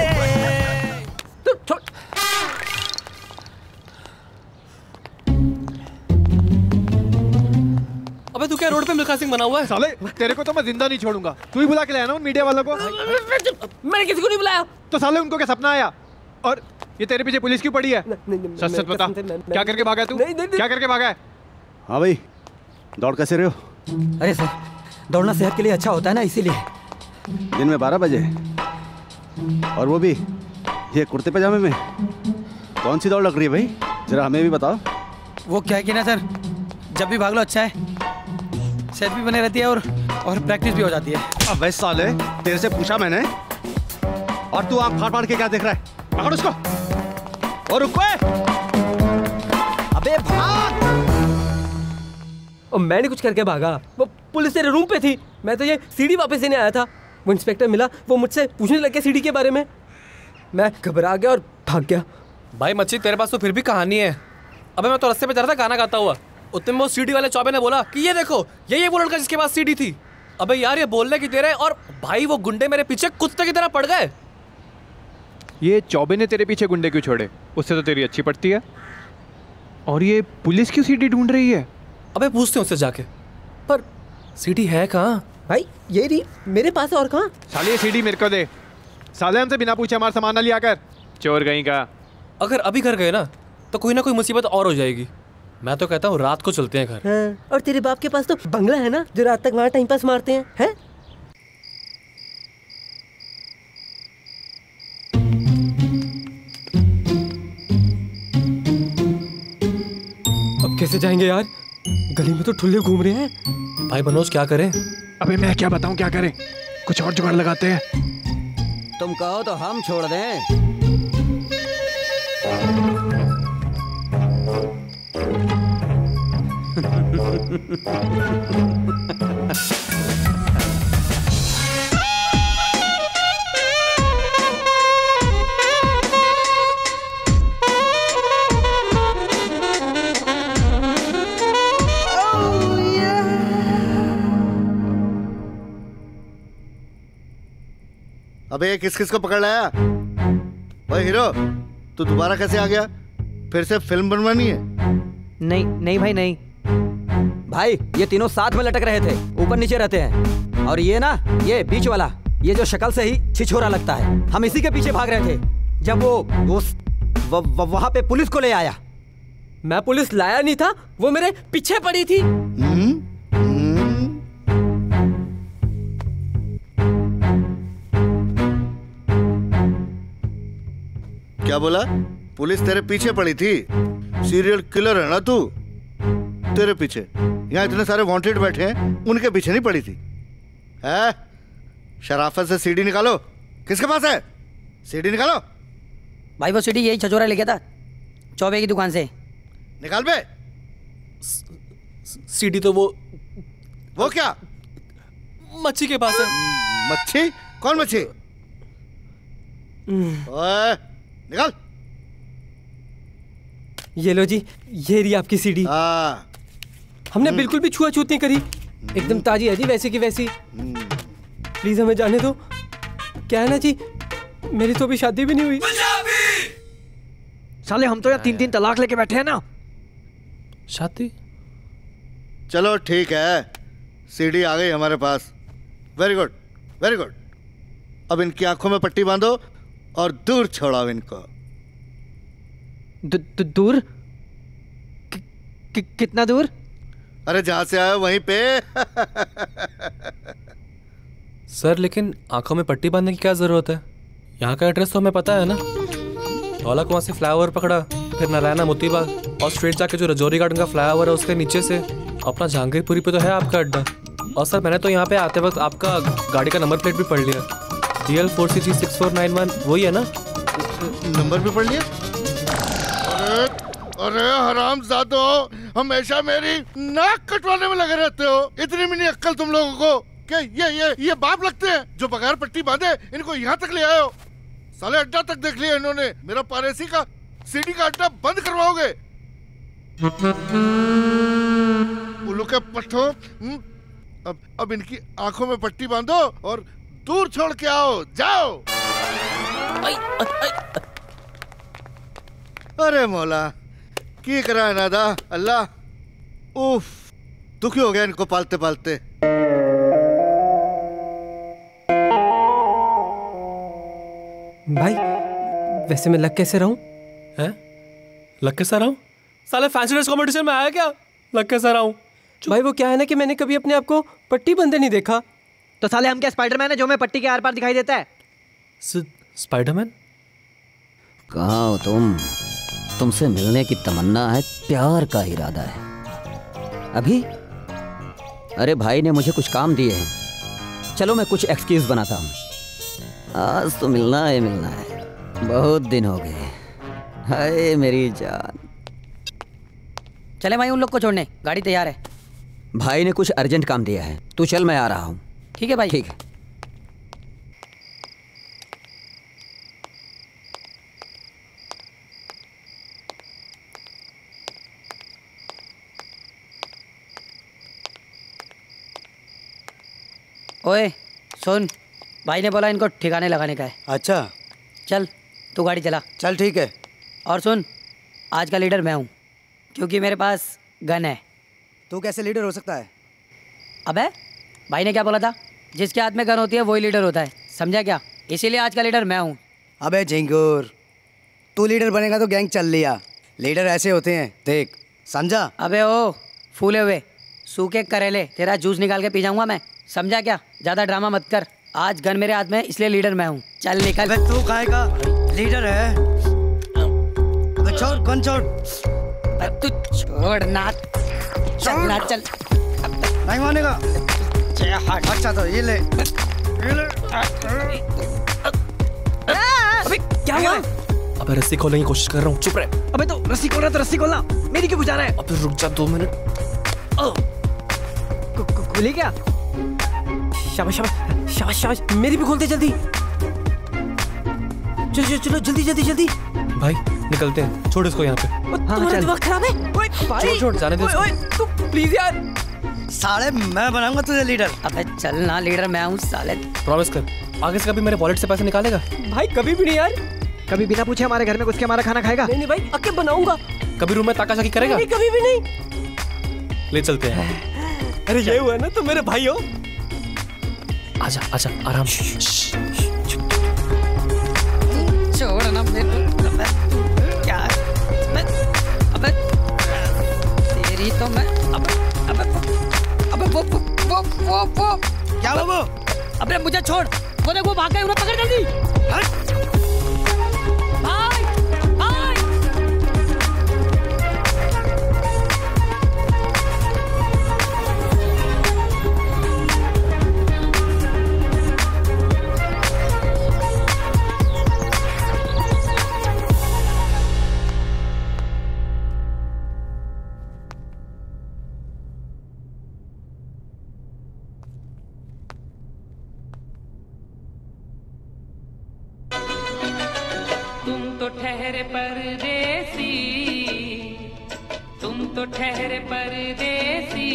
अबे तू क्या रोड पे मिल्खा सिंह बना हुआ है? साले तेरे को तो मैं जिंदा नहीं छोड़ूंगा। तू ही बुला के लाया ना उन मीडिया वालों को। मैंने किसी को नहीं बुलाया। तो साले उनको क्या सपना आया? और ये तेरे पीछे पुलिस क्यों पड़ी है? सच सच बता, क्या करके भागा है तू? क्या करके भागा है? हाँ भाई, दौड़ कैसे रहे हो? अरे सर, दौड़ना सेहत के लिए अच्छा होता है ना, इसीलिए। दिन में 12 बजे और वो भी ये कुर्ते पजामे में? कौन सी दौड़ लग रही है भाई, जरा हमें भी बताओ। वो क्या है कि ना सर, जब भी भाग लो अच्छा है, सेहत भी बनी रहती है और प्रैक्टिस भी हो जाती है। अबे साले, तेरे से पूछा मैंने और तू आंख फाड़ फाड़ के क्या देख रहा है? पकड़ उसको और रुको। अबे भाग! और मैंने कुछ करके भागा, वो पुलिस तेरे रूम पे थी। मैं तो ये सीडी वापस देने आया था। वो इंस्पेक्टर मिला, वो मुझसे पूछने लग गया सीडी के बारे में। मैं घबरा गया और भाग गया। भाई मच्छी, तेरे पास तो फिर भी कहानी है। अबे मैं तो रास्ते पे जा रहा था गाना गाता हुआ, उतने में वो सीडी वाले चौबे ने बोला कि ये देखो, ये वो लड़का जिसके पास सीडी थी। अबे यार ये बोलने की देर है, और भाई वो गुंडे मेरे पीछे कुत्ते की तरह पड़ गए। ये चौबे ने तेरे पीछे गुंडे क्यों छोड़े? उससे तो तेरी अच्छी पड़ती है। और ये पुलिस क्यों सीडी ढूंढ रही है? अबे पूछते हैं उससे जाके। पर सीडी है कहाँ? भाई ये रही मेरे पास, और कहाँ? साले ये सीडी मेरे को दे। साले हमसे बिना पूछे हमारा सामान ना लिया कर, चोर कहीं का। अगर अभी घर गए ना तो कोई ना कोई मुसीबत और हो जाएगी। मैं तो कहता हूँ रात को चलते हैं घर। हाँ, और तेरे बाप के पास तो बंगला है ना, जो रात तक वहाँ टाइम पास मारते हैं, हैं? अब कैसे जाएंगे यार? गली में तो ठुल्ले घूम रहे हैं। भाई मनोज क्या करें? अबे मैं क्या बताऊं क्या करें? कुछ और जुगाड़ लगाते हैं। तुम कहो तो हम छोड़ दें। अबे किस किस को पकड़ लाया? भाई हीरो, तू दोबारा कैसे आ गया? फिर से फिल्म बनवानी है? नहीं भाई नहीं। भाई ये तीनों साथ में लटक रहे थे, ऊपर नीचे रहते हैं। और ये ना, ये बीच वाला, ये जो शक्ल से ही छिछोरा लगता है, हम इसी के पीछे भाग रहे थे जब वो वहां पे पुलिस को ले आया। मैं पुलिस लाया नहीं था, वो मेरे पीछे पड़ी थी। क्या बोला? पुलिस तेरे पीछे पड़ी थी? सीरियल किलर है ना तू? तेरे पीछे यहाँ इतने सारे वांटेड बैठे हैं, उनके पीछे नहीं पड़ी थी? है? शराफत से सीडी निकालो। किसके पास है सीडी? निकालो। भाई वो सीडी यही छजोरा ले गया था चौबे की दुकान से। निकाल बे। सीडी तो वो क्या? मच्छी के पास है। मच्छी? कौन मच्छी? ओए निकाल। ये लो जी, ये रही आपकी सीडी। हमने बिल्कुल भी छुआछूत नहीं करी, एकदम ताजी है जी, वैसे की वैसी। प्लीज हमें जाने दो। क्या है ना जी, मेरी तो अभी शादी भी नहीं हुई। साले हम तो यहाँ 3-3 तलाक लेके बैठे हैं ना। शादी? चलो ठीक है, सीडी आ गई हमारे पास। Very good, very good. अब इनकी आंखों में पट्टी बांधो और दूर छोड़ाओ इनको। दूर? कितना दूर? अरे जहां से आए वहीं पे। सर लेकिन आंखों में पट्टी बांधने की क्या जरूरत है? यहाँ का एड्रेस तो हमें पता है ना। औलख वहाँ से फ्लाईओवर पकड़ा, फिर नारायणा मोतीबाग और स्ट्रेट जाके जो रजौरी गार्डन का फ्लाईओवर है उसके नीचे से अपना जहांगीरपुरी पे तो है आपका अड्डा। और सर मैंने तो यहाँ पे आते वक्त आपका गाड़ी का नंबर प्लेट भी पढ़ लिया, DL4CG6491 वही है ना? नंबर भी पढ़ लिया? अरे हरामजादो, हमेशा मेरी नाक कटवाने में लगे रहते हो। इतनी भी नहीं अक्ल तुम लोगों को। क्या ये बाप लगते हैं जो बगैर पट्टी बांधे इनको यहाँ तक ले आए हो? साले अड्डा तक देख लिया इन्होंने। मेरा पारेसी का सीडी का अड्डा बंद करवाओगे? उल्लू के पट्टो, अब इनकी आंखों में पट्टी बांधो और दूर छोड़ के आओ, जाओ। अरे मौला की करा नादा अल्लाह, उफ दुखी हो गया इनको पालते पालते। भाई वैसे मैं लग कैसे रहूं? हैं? लग कैसा रहूं? साले फैंसी ड्रेस कॉम्पिटिशन में आया क्या? लग कैसा रहूं? भाई वो क्या है ना कि मैंने कभी अपने आप को पट्टी बंधे नहीं देखा। तो साले हम क्या स्पाइडरमैन है जो हमें पट्टी के आर पार दिखाई देता है? स्पाइडरमैन? कहाँ हो तुम? तुमसे मिलने की तमन्ना है, प्यार का इरादा है। अभी? अरे भाई ने मुझे कुछ काम दिए हैं, चलो मैं कुछ एक्सक्यूज बनाता हूँ। आज तो मिलना है, बहुत दिन हो गए। हाय मेरी जान। चले भाई उन लोग को छोड़ने, गाड़ी तैयार है। भाई ने कुछ अर्जेंट काम दिया है, तू चल मैं आ रहा हूँ। ठीक है भाई। ठीक है। ओए सुन, भाई ने बोला इनको ठिकाने लगाने का है। अच्छा चल तू गाड़ी चला। चल ठीक है। और सुन, आज का लीडर मैं हूँ क्योंकि मेरे पास गन है। तू कैसे लीडर हो सकता है? अबे भाई ने क्या बोला था, जिसके हाथ में गन होती है वही लीडर होता है, समझा क्या? इसीलिए आज का लीडर मैं हूँ। अबे झिंगुर, तू लीडर बनेगा तो गैंग चल लिया। लीडर ऐसे होते हैं, देख समझा? अबे ओ फूले हुए सूखे करेले, तेरा जूस निकाल के पी जाऊंगा मैं, समझा क्या? ज्यादा ड्रामा मत कर। आज गन मेरे हाथ में इसलिए लीडर मैं हूँ। चल निकल। तू खाएगा लीडर है? छोड़ गन छोड़। तू छोड़ ना, चल ना चल। नहीं मानेगा? अच्छा तो ये ले। अबे क्या हुआ? अबे रस्सी खोलने की कोशिश कर रहा हूँ, चुप रहे। अबे तो रस्सी खोल रहा तो रस्सी खोलना, मेरी क्यों बुझा रहा है? अबे रुक जा 2 मिनट। खुली क्या? शाबाश शाबाश शाबाश शाबाश, मेरी भी खोलते जल्दी। चलो चलो जल्दी जल्दी जल्दी। भाई निकलते हैं, छोड़ इसको यहाँ पे। तुम्हारा दिमाग खराब है? ओए भाई छोड़ जाने दे। ओए तू प्लीज यार। साले मैं बनाऊंगा तुझे लीडर। अबे चल ना, लीडर मैं हूँ साले। प्रॉमिस कर, आगे से कभी मेरे वॉलेट से पैसे निकालेगा? भाई कभी भी नहीं यार। कभी बिना पूछे हमारे घर में घुस के हमारा खाना खाएगा? नहीं नहीं भाई, अकेले बनाऊंगा। कभी रूम में ताकाशाकी करेगा? नहीं कभी भी नहीं। ले चलते हैं। अरे ये हुआ ना, तुम मेरे भाई हो। आजा आजा आराम से। छोड़ ना मेरे। क्या? अबे तेरी तो मैं अबे वो क्या हुआ वो? अबे मुझे छोड़, वो देख वो भाग गए, उन्हें पकड़ जल्दी। भाई भाई ठहरे परदेसी, तुम तो ठहरे परदेसी,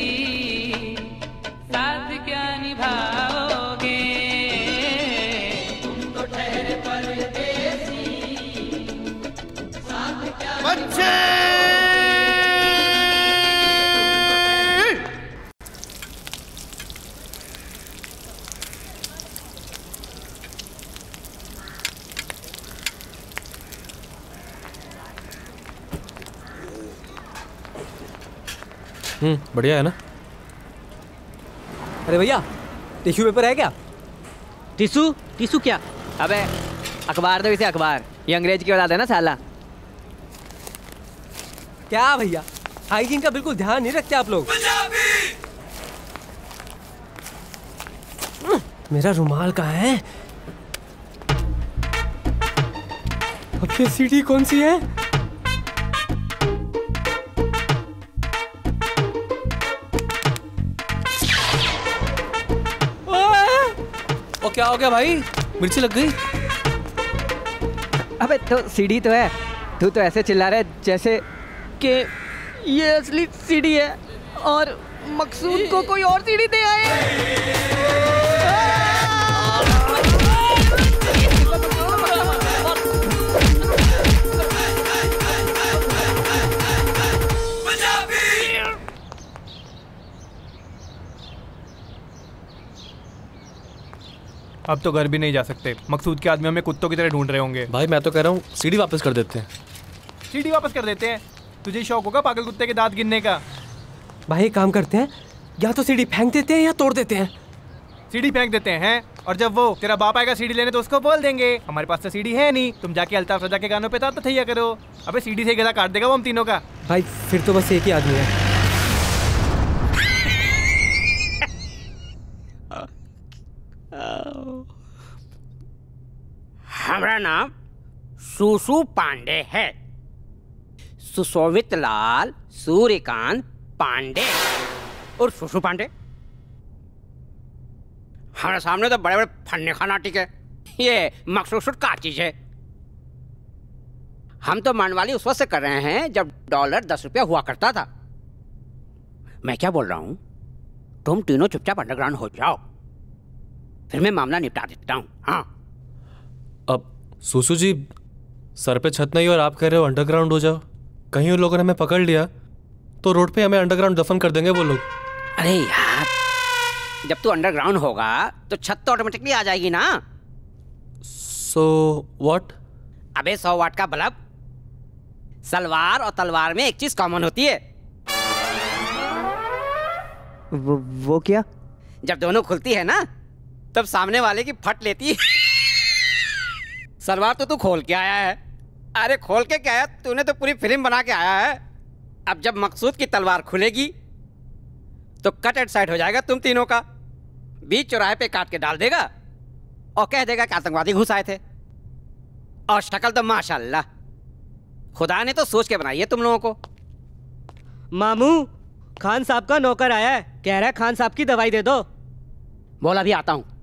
साथ क्या निभाओगे? तुम तो ठहरे परदेसी, साथ क्या बच्चे बढ़िया है ना? अरे भैया टिश्यू पेपर है क्या? टिश्यू? टिश्यू क्या? अबे अखबार दो इसे अखबार, ये अंग्रेज की औलाद है ना साला। क्या भैया, हाइजीन का बिल्कुल ध्यान नहीं रखते आप लोग। मेरा रुमाल कहाँ है? अब ये सीढ़ी कौन सी है? ओ क्या हो गया भाई, मिर्ची लग गई? अबे तो सीढ़ी तो है, तू तो ऐसे चिल्ला रहा है जैसे कि ये असली सीढ़ी है और मकसूद को कोई और सीढ़ी दे आए। अब तो घर भी नहीं जा सकते, मकसूद के आदमी हमें कुत्तों की तरह ढूंढ रहे होंगे। भाई मैं तो कह रहा हूँ सीढ़ी वापस कर देते हैं। सीढ़ी वापस कर देते हैं? तुझे शौक होगा पागल कुत्ते के दांत गिनने का? भाई एक काम करते हैं, या तो सीढ़ी फेंक देते हैं या तोड़ देते हैं। सीढ़ी फेंक देते हैं और जब वो तेरा बाप आएगा सीढ़ी लेने तो उसको बोल देंगे हमारे पास तो सीढ़ी है नहीं, तुम जाके अल्ताफ रजा के गानों पे ताता थैया करो। अबे सीढ़ी से गला काट देगा वो हम तीनों का। भाई फिर तो बस एक ही आदमी है। हमारा नाम सुसु पांडे है, सुशोभित लाल सूर्यकांत पांडे और सुसु पांडे। हमारे सामने तो बड़े बड़े फन्ने खानाटिक है, ये मकसूद का चीज है। हम तो मानवाली उस वक्त से कर रहे हैं जब डॉलर 10 रुपया हुआ करता था। मैं क्या बोल रहा हूं, तुम तीनों चुपचाप अंडरग्राउंड हो जाओ, फिर मैं मामला निपटा देता हूं। हाँ अब सुसु जी सर पे छत नहीं और आप कह रहे हो अंडरग्राउंड हो जाओ। कहीं उन लोगों ने हमें पकड़ लिया तो रोड पे हमें अंडरग्राउंड दफन कर देंगे वो लोग। अरे यार, जब तू अंडरग्राउंड होगा तो छत तो ऑटोमेटिकली आ जाएगी ना। So what? अबे 100 वाट का बल्ब। सलवार और तलवार में एक चीज कॉमन होती है। वो क्या? जब दोनों खुलती है ना तब सामने वाले की फट लेती है। सलवार तो तू खोल के आया है। अरे खोल के क्या है, तूने तो पूरी फिल्म बना के आया है। अब जब मकसूद की तलवार खुलेगी तो कट एट साइड हो जाएगा तुम तीनों का। बीच चौराहे पे काट के डाल देगा और कह देगा कि आतंकवादी घुस आए थे। और शक्ल तो माशाल्लाह खुदा ने तो सोच के बनाई है तुम लोगों को। मामू, खान साहब का नौकर आया है, कह रहा है खान साहब की दवाई दे दो। बोल अभी आता हूं।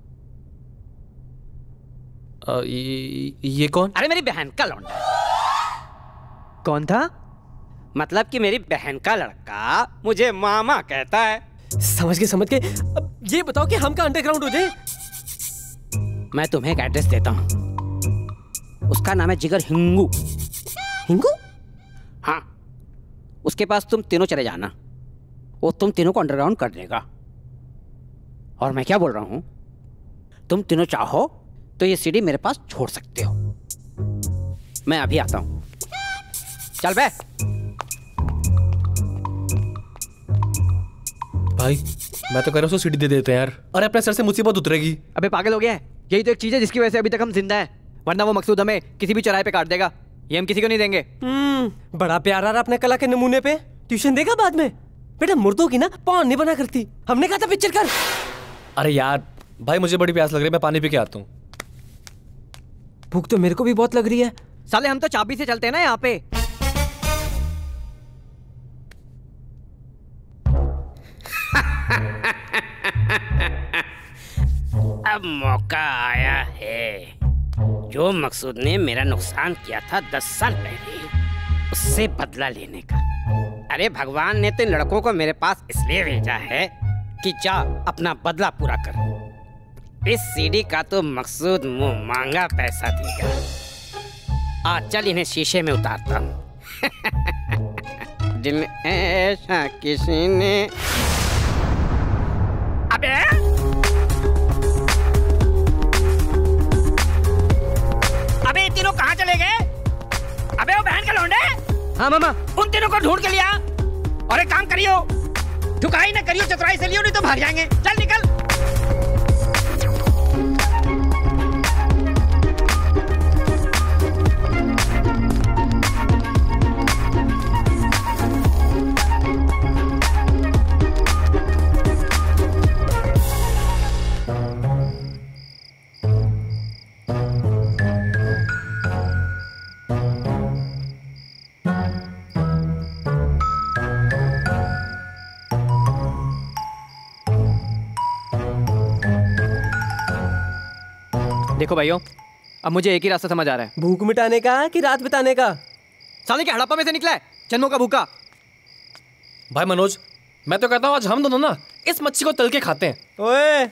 ये कौन? अरे मेरी बहन का लौंडा। कौन था? मतलब कि मेरी बहन का लड़का मुझे मामा कहता है। समझ के अब ये बताओ कि हम का अंडरग्राउंड हो जाए। मैं तुम्हें एक एड्रेस देता हूँ, उसका नाम है जिगर हिंगू। हिंगू? हाँ, उसके पास तुम तीनों चले जाना, वो तुम तीनों को अंडरग्राउंड कर देगा। और मैं क्या बोल रहा हूँ, तुम तीनों चाहो तो ये सीढ़ी मेरे पास छोड़ सकते हो। मैं अभी आता हूँ, चल बे। भाई मैं तो कह रहा हूँ सीढ़ी दे देते हैं यार, अरे अपने सर से मुसीबत उतरेगी। अबे पागल हो गया है, यही तो एक चीज है जिसकी वजह से अभी तक हम जिंदा हैं, वरना वो मकसूद हमें किसी भी चौराहे पे काट देगा। ये हम किसी को नहीं देंगे। बड़ा प्यार आ रहा अपने कला के नमूने पे। ट्यूशन देगा बाद में। बेटा मुर्दों की ना पौन नहीं बना करती, हमने कहा था पिक्चर कर। अरे यार भाई मुझे बड़ी प्यास लग रही है, मैं पानी पी के आता हूँ। भूख तो मेरे को भी बहुत लग रही है। साले हम तो चाबी से चलते हैं ना यहाँ पे। अब मौका आया है। जो मकसूद ने मेरा नुकसान किया था 10 साल पहले, उससे बदला लेने का। अरे भगवान ने तो लड़कों को मेरे पास इसलिए भेजा है कि जा अपना बदला पूरा कर। इस सीढ़ी का तो मकसूद मुंह मांगा पैसा देगा। आज चल इन्हें शीशे में उतारता हूँ। दिल ऐसा किसी ने। अबे अबे तीनों कहाँ चले गए? अबे वो बहन के लौंडे। हाँ मामा। उन तीनों को ढूंढ के लिया। और एक काम करियो, ठुकाई ना करियो, चतुराई से लियो, नहीं तो भाग जाएंगे। चल निकल। देखो भाइयों, अब मुझे एक ही रास्ता समझ आ रहा है। भूख मिटाने का कि रात बिताने का? साले के हड़प्पा में से निकला है जन्मों का भूखा। भाई मनोज, मैं तो कहता हूँ आज हम दोनों ना इस मच्छी को तल के खाते हैं। ओए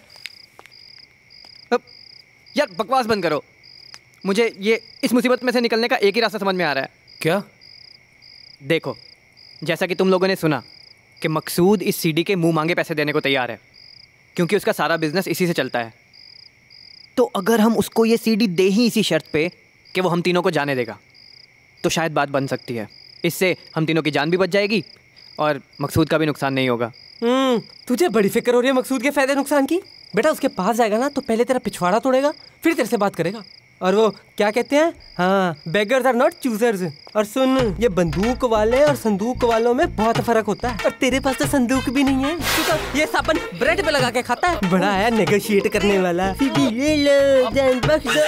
यार बकवास बंद करो। मुझे ये इस मुसीबत में से निकलने का एक ही रास्ता समझ में आ रहा है। क्या? देखो, जैसा कि तुम लोगों ने सुना कि मकसूद इस सीडी के मुंह मांगे पैसे देने को तैयार है, क्योंकि उसका सारा बिजनेस इसी से चलता है। तो अगर हम उसको ये सीडी दे ही इसी शर्त पे कि वो हम तीनों को जाने देगा, तो शायद बात बन सकती है। इससे हम तीनों की जान भी बच जाएगी और मकसूद का भी नुकसान नहीं होगा। तुझे बड़ी फिक्र हो रही है मकसूद के फायदे नुकसान की? बेटा उसके पास जाएगा ना तो पहले तेरा पिछवाड़ा तोड़ेगा, फिर तेरे से बात करेगा। और वो क्या कहते हैं, हाँ, बेगर्स आर नॉट चूजर्स। और सुन, ये बंदूक वाले और संदूक वालों में बहुत फर्क होता है। और तेरे पास तो संदूक भी नहीं है, तू तो ये साबन ब्रेड पे लगा के खाता है। बड़ा है नेगोशिएट करने वाला। ले लो, जान बख्श दो।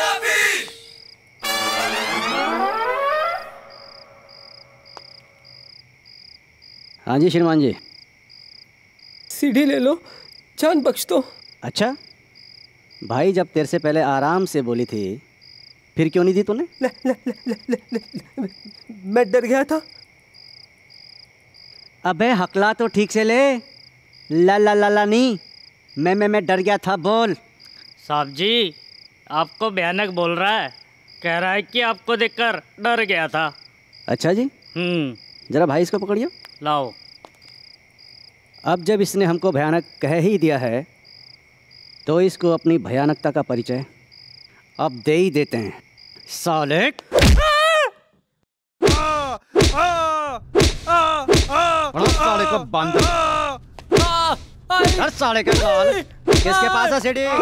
हाँ जी श्रीमान जी। सीढ़ी ले लो, जान बख्श दो। अच्छा भाई, जब तेरे से पहले आराम से बोली थी, फिर क्यों नहीं दी तूने? मैं डर गया था। अबे हकला तो ठीक से ले। ला ला ला ला नहीं, मैं डर गया था बोल। साहब जी, आपको भयानक बोल रहा है, कह रहा है कि आपको देखकर डर गया था। अच्छा जी। जरा भाई इसको पकड़ियो। लाओ। अब जब इसने हमको भयानक कह ही दिया है तो इसको अपनी भयानकता का परिचय अब दे ही देते हैं। साले साले को बंद कर, साले का लाल। किसके पास है सीढ़ी?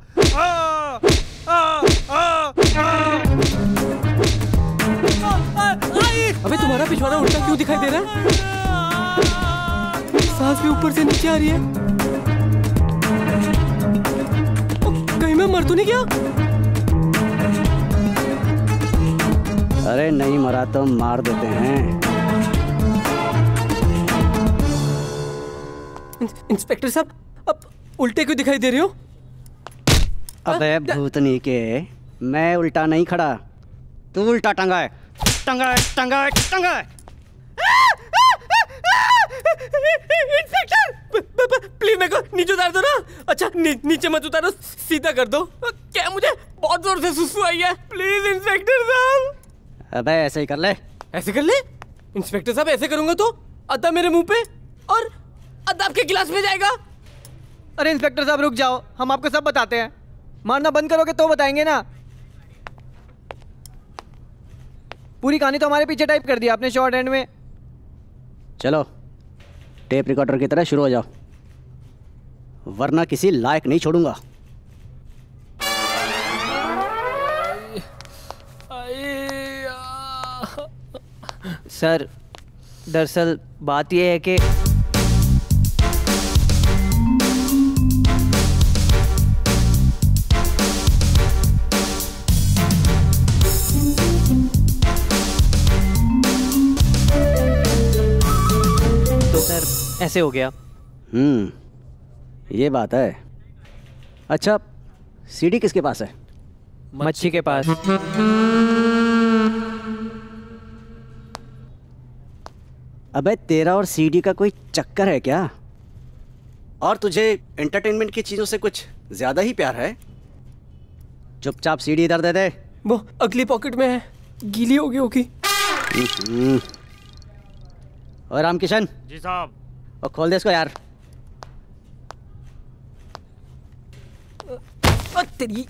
अबे तुम्हारा पिछवाड़ा उल्टा क्यों दिखाई दे रहा है? सांस भी ऊपर से नीचे आ रही है। कहीं मैं मर तो नहीं गया? अरे नहीं मरा तो मार देते हैं। इंस्पेक्टर साहब, अब उल्टे क्यों दिखाई दे रहे हो? अबे भूतनी के, मैं उल्टा नहीं खड़ा, तू उल्टा टंगा है। टंगा है, टंगा है, टंगा है। इंस्पेक्टर प्लीज मेरे को नीचे उतार दो ना। अच्छा नीचे मत उतारो, सीधा कर दो। क्या मुझे बहुत जोर से सुसु आई है, प्लीज इंस्पेक्टर साहब। अबे ऐसे ही कर ले। ऐसे कर ले? इंस्पेक्टर साहब ऐसे करूंगा तो अद्दा मेरे मुंह पे और अद्दा आपके गिलास में जाएगा। अरे इंस्पेक्टर साहब रुक जाओ, हम आपको सब बताते हैं। मारना बंद करोगे तो बताएंगे ना। पूरी कहानी तो हमारे पीछे टाइप कर दिया आपने शॉर्ट हैंड में। चलो टेप रिकॉर्डर की तरह शुरू हो जाओ, वरना किसी लायक नहीं छोड़ूंगा। सर दरअसल बात यह है कि तो सर ऐसे हो गया। ये बात है। अच्छा सीडी किसके पास है? मच्छी के पास। अबे तेरा और सीडी का कोई चक्कर है क्या? और तुझे एंटरटेनमेंट की चीजों से कुछ ज्यादा ही प्यार है? चुपचाप सीडी इधर दे दे। वो अगली पॉकेट में है, गीली होगी होगी। और रामकिशन जी साहब। और खोल दे इसको यार। तेरी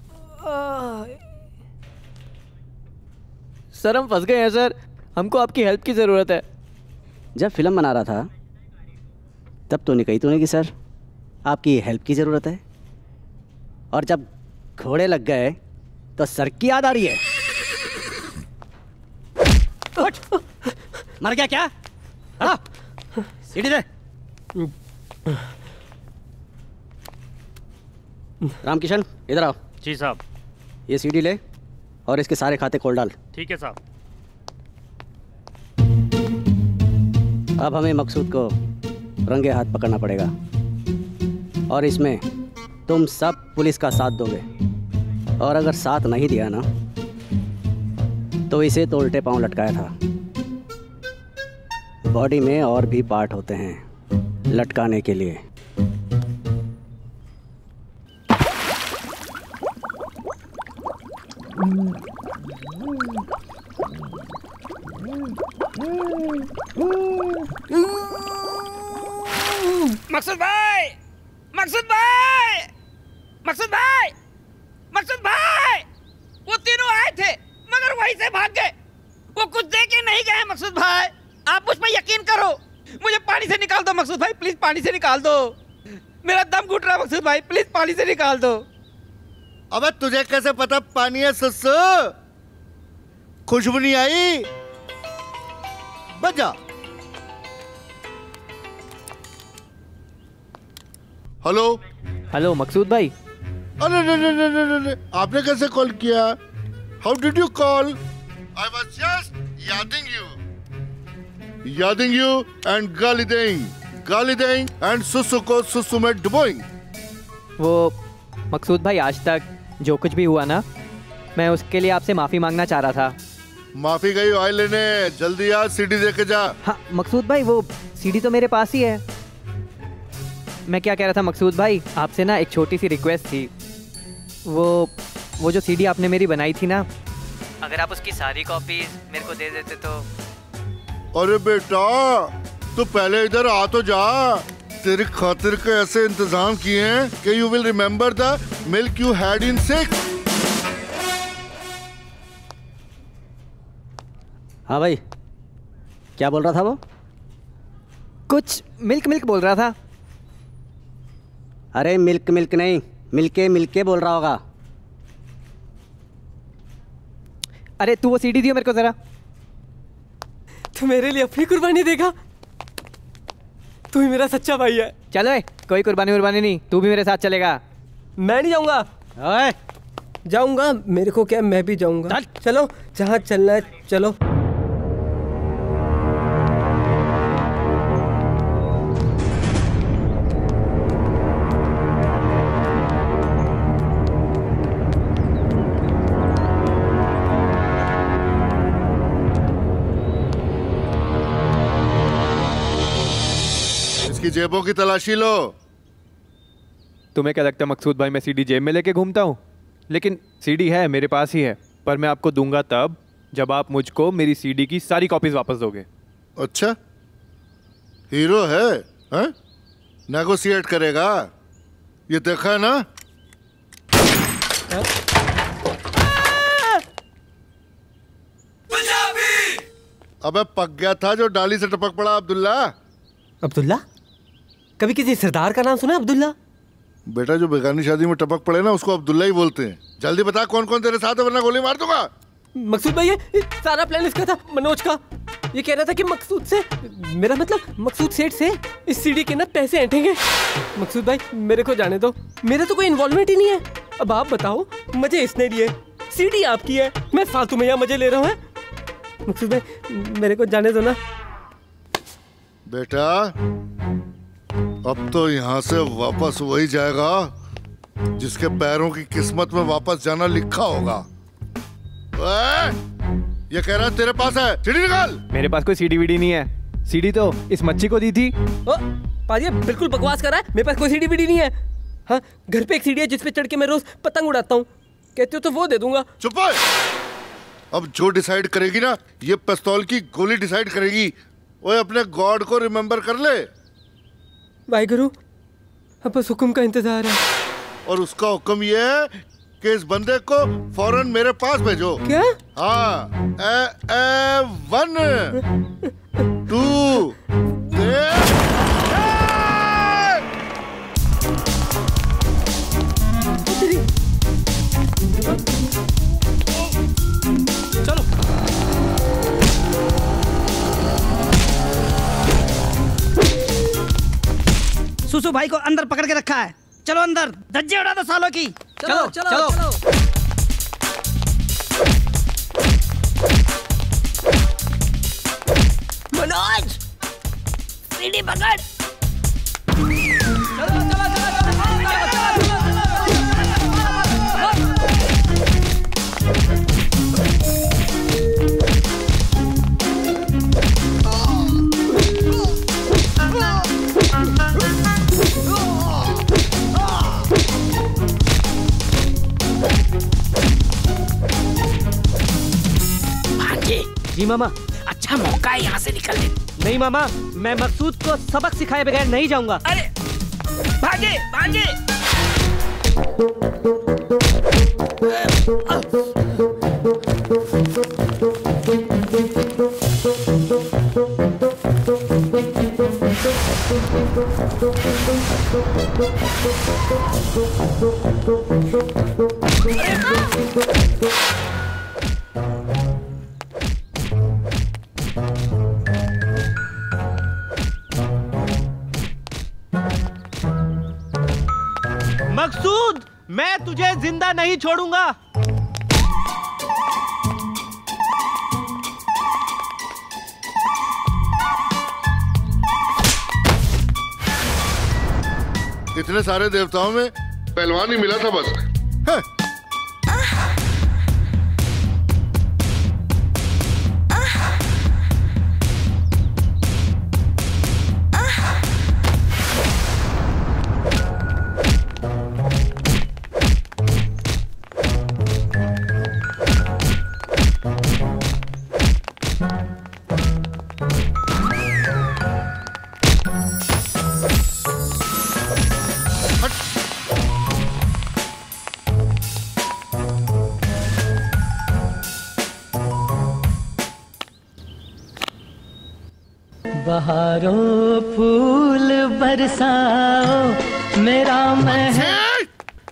सर हम फंस गए हैं सर, हमको आपकी हेल्प की ज़रूरत है। जब फिल्म बना रहा था तब तो नहीं कही तूने कि सर आपकी हेल्प की ज़रूरत है, और जब घोड़े लग गए तो सर की याद आ रही है। मर गया क्या? सीढ़ी दे। रामकिशन इधर आओ। जी साहब। ये सीडी ले और इसके सारे खाते खोल डाल। ठीक है साहब। अब हमें मकसूद को रंगे हाथ पकड़ना पड़ेगा और इसमें तुम सब पुलिस का साथ दोगे। और अगर साथ नहीं दिया ना तो इसे तो उल्टे पांव लटकाया था। बॉडी में और भी पार्ट होते हैं लटकाने के लिए। मकसूद भाई, मकसूद भाई, मकसूद भाई, मकसूद भाई, वो तीनों आए थे मगर वहीं से भाग गए। वो कुछ दे के नहीं गए मकसूद भाई, आप मुझ पर यकीन करो। मुझे पानी से निकाल दो मकसूद भाई, प्लीज पानी से निकाल दो। मेरा दम घुट रहा है मकसूद भाई, प्लीज पानी से निकाल दो। अबे तुझे कैसे पता पानी है सस्सू? खुशबू नहीं आई? बजा। हेलो हेलो मकसूद भाई। अरे आपने कैसे कॉल किया? How did you call? I was just यादिंग यू एंड गाली देंग एंड सुसु को सुसु में डुबोइंग। वो मकसूद भाई, आज तक जो कुछ भी हुआ ना, मैं उसके लिए आपसे माफी मांगना चाह रहा था। माफी गई ऑयल लेने, जल्दी आ सीडी दे के जा। हाँ मकसूद भाई, वो सीडी तो मेरे पास ही है। मैं क्या कह रहा था मकसूद भाई, आपसे ना एक छोटी सी रिक्वेस्ट थी। वो जो सीडी आपने मेरी बनाई थी ना, अगर आप उसकी सारी कॉपीज मेरे को दे देते तो। अरे बेटा तू पहले इधर आ तो जा। तेरी खातिर के ऐसे इंतजाम किए हैं कि you will remember the milk you had in 6। हाँ भाई, क्या बोल रहा था वो? कुछ मिल्क बोल रहा था। अरे मिल्क नहीं, मिल्के बोल रहा होगा। अरे तू वो सीडी दियो मेरे को जरा। तू मेरे लिए अपनी कुर्बानी देगा? तू ही मेरा सच्चा भाई है। चलो कोई कुर्बानी नहीं, तू भी मेरे साथ चलेगा। मैं नहीं जाऊंगा। ओए जाऊंगा, मेरे को क्या, मैं भी जाऊंगा। चलो जहाँ चलना है चलो। इसकी जेबों की तलाशी लो। तुम्हें क्या लगता है मकसूद भाई मैं सीडी जेब में लेके घूमता हूँ? लेकिन सीडी है मेरे पास ही है, पर मैं आपको दूंगा तब जब आप मुझको मेरी सीडी की सारी कॉपीज वापस दोगे। अच्छा हीरो है, हैं? नेगोशिएट करेगा, ये देखा है ना? अबे पक गया था जो डाली से टपक पड़ा। अब्दुल्ला कभी किसी सरदार का नाम सुना? अब्दुल्ला बेटा जो बेगानी शादी में टपक पड़े ना उसको अब्दुल्ला ही बोलते हैं। जल्दी बता कौन कौन तेरे साथ है वरना गोली मार दूंगा। मकसूद भाई, ये सारा प्लान इसका था, मनोज का। ये कह रहा था कि मकसूद से, मेरा मतलब मकसूद सेठ से इस सीडी के ना पैसे ऐंठेंगे। मकसूद भाई मेरे को जाने दो, मेरा तो कोई इन्वॉल्वमेंट ही नहीं है। अब आप बताओ, मजे इसने लिए, सीडी आपकी है, मैं फालतू में यहाँ मजे ले रहा हूँ। मकसूद भाई मेरे को जाने दो ना। बेटा अब तो यहाँ से वापस वही जाएगा जिसके पैरों की किस्मत में वापस जाना लिखा होगा। ये कह रहा है तेरे पास है, सीडी निकाल। मेरे पास कोई सीडी वीडी नहीं है, सीडी तो इस मच्छी को दी थी। पाजी बिल्कुल बकवास कर रहा है, मेरे पास कोई सीडी वीडी नहीं है। हाँ घर पे एक सीडी है जिसपे चढ़ के मैं रोज पतंग उड़ाता हूँ, कहते हो तो वो दे दूंगा। चुप। अब जो डिसाइड करेगी ना ये पिस्तौल की गोली डिसाइड करेगी। ओए अपने गॉड को रिमेम्बर कर ले। भाई गुरु अब बस हुक्म का इंतजार है। और उसका हुक्म ये है कि इस बंदे को फौरन मेरे पास भेजो। क्या? हाँ 1 2 चलो। सुसु भाई को अंदर पकड़ के रखा है, चलो अंदर, धज्जे उड़ा दो सालों की। चलो चलो चलो। मनोज सीढ़ी पकड़। चलो चलो चलो जी मामा। अच्छा मौका है यहाँ से निकलने। नहीं मामा, मैं मकसूद को सबक सिखाए बगैर नहीं जाऊंगा। अरे भागे भागे। मकसूद, मैं तुझे जिंदा नहीं छोड़ूंगा। इतने सारे देवताओं में पहलवान ही मिला था बस। है। बहारों फूल बरसाओ मेरा महल।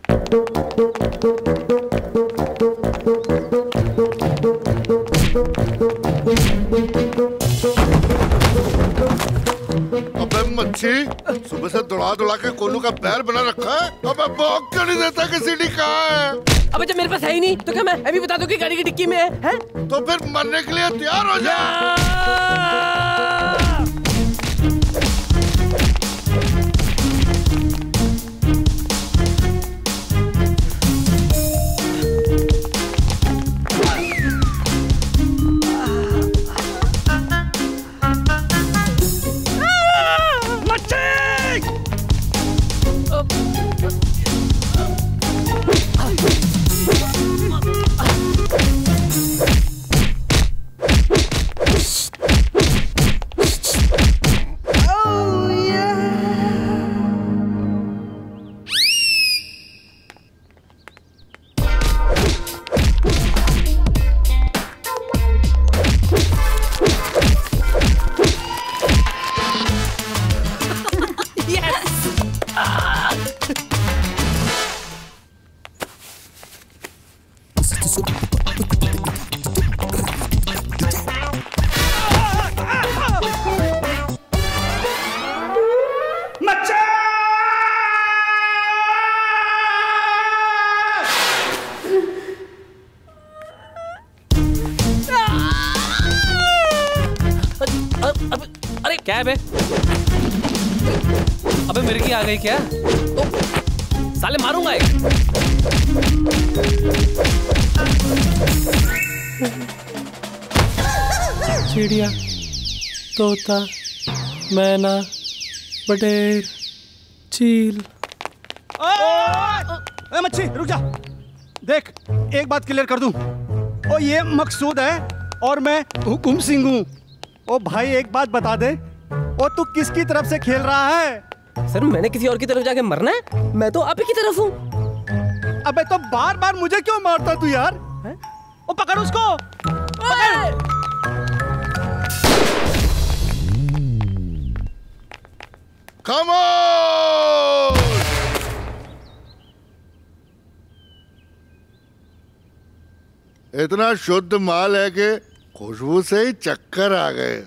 अबे मच्छी, सुबह से दौड़ा के कोलू का पैर बना रखा है। अबे भौंक क्यों नहीं देता कि सीढ़ी कहाँ है? अबे जब मेरे पास है ही नहीं तो क्या मैं अभी बता दूं कि गाड़ी की डिक्की में है? तो फिर मरने के लिए तैयार हो जा। क्या है बे? अबे मेरे की आ गई क्या? तो साले मारूंगा एक। चिड़िया, तोता, मैना, बटेर, चील। ए मच्छी रुक जा। देख एक बात क्लियर कर दूं, ओ ये मकसूद है और मैं हुकुम सिंह हूँ। ओ भाई एक बात बता दे, ओ तू किसकी तरफ से खेल रहा है? सर मैंने किसी और की तरफ जाके मरना है? मैं तो आप ही की तरफ हूँ। अबे तो बार बार मुझे क्यों मारता तू यार? ओ पकड़ उसको, पकड़। खामोश! इतना शुद्ध माल है कि खुशबू से ही चक्कर आ गए।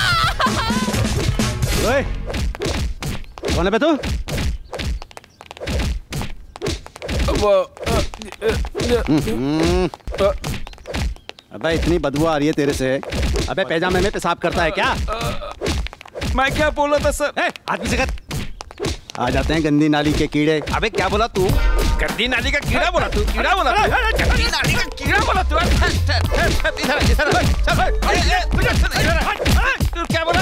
कौन है बे तू? अबे इतनी बदबू आ रही है तेरे से। अबे पैजामे में पेशाब करता है क्या? मैं क्या बोला था सर? आदमी से आ जाते हैं गंदी नाली के कीड़े। अबे क्या बोला तू? गंदी नाली का कीड़ा बोला तू? कीड़ा बोला तू? गंदी नाली का कीड़ा बोला तू? तू क्या बोला?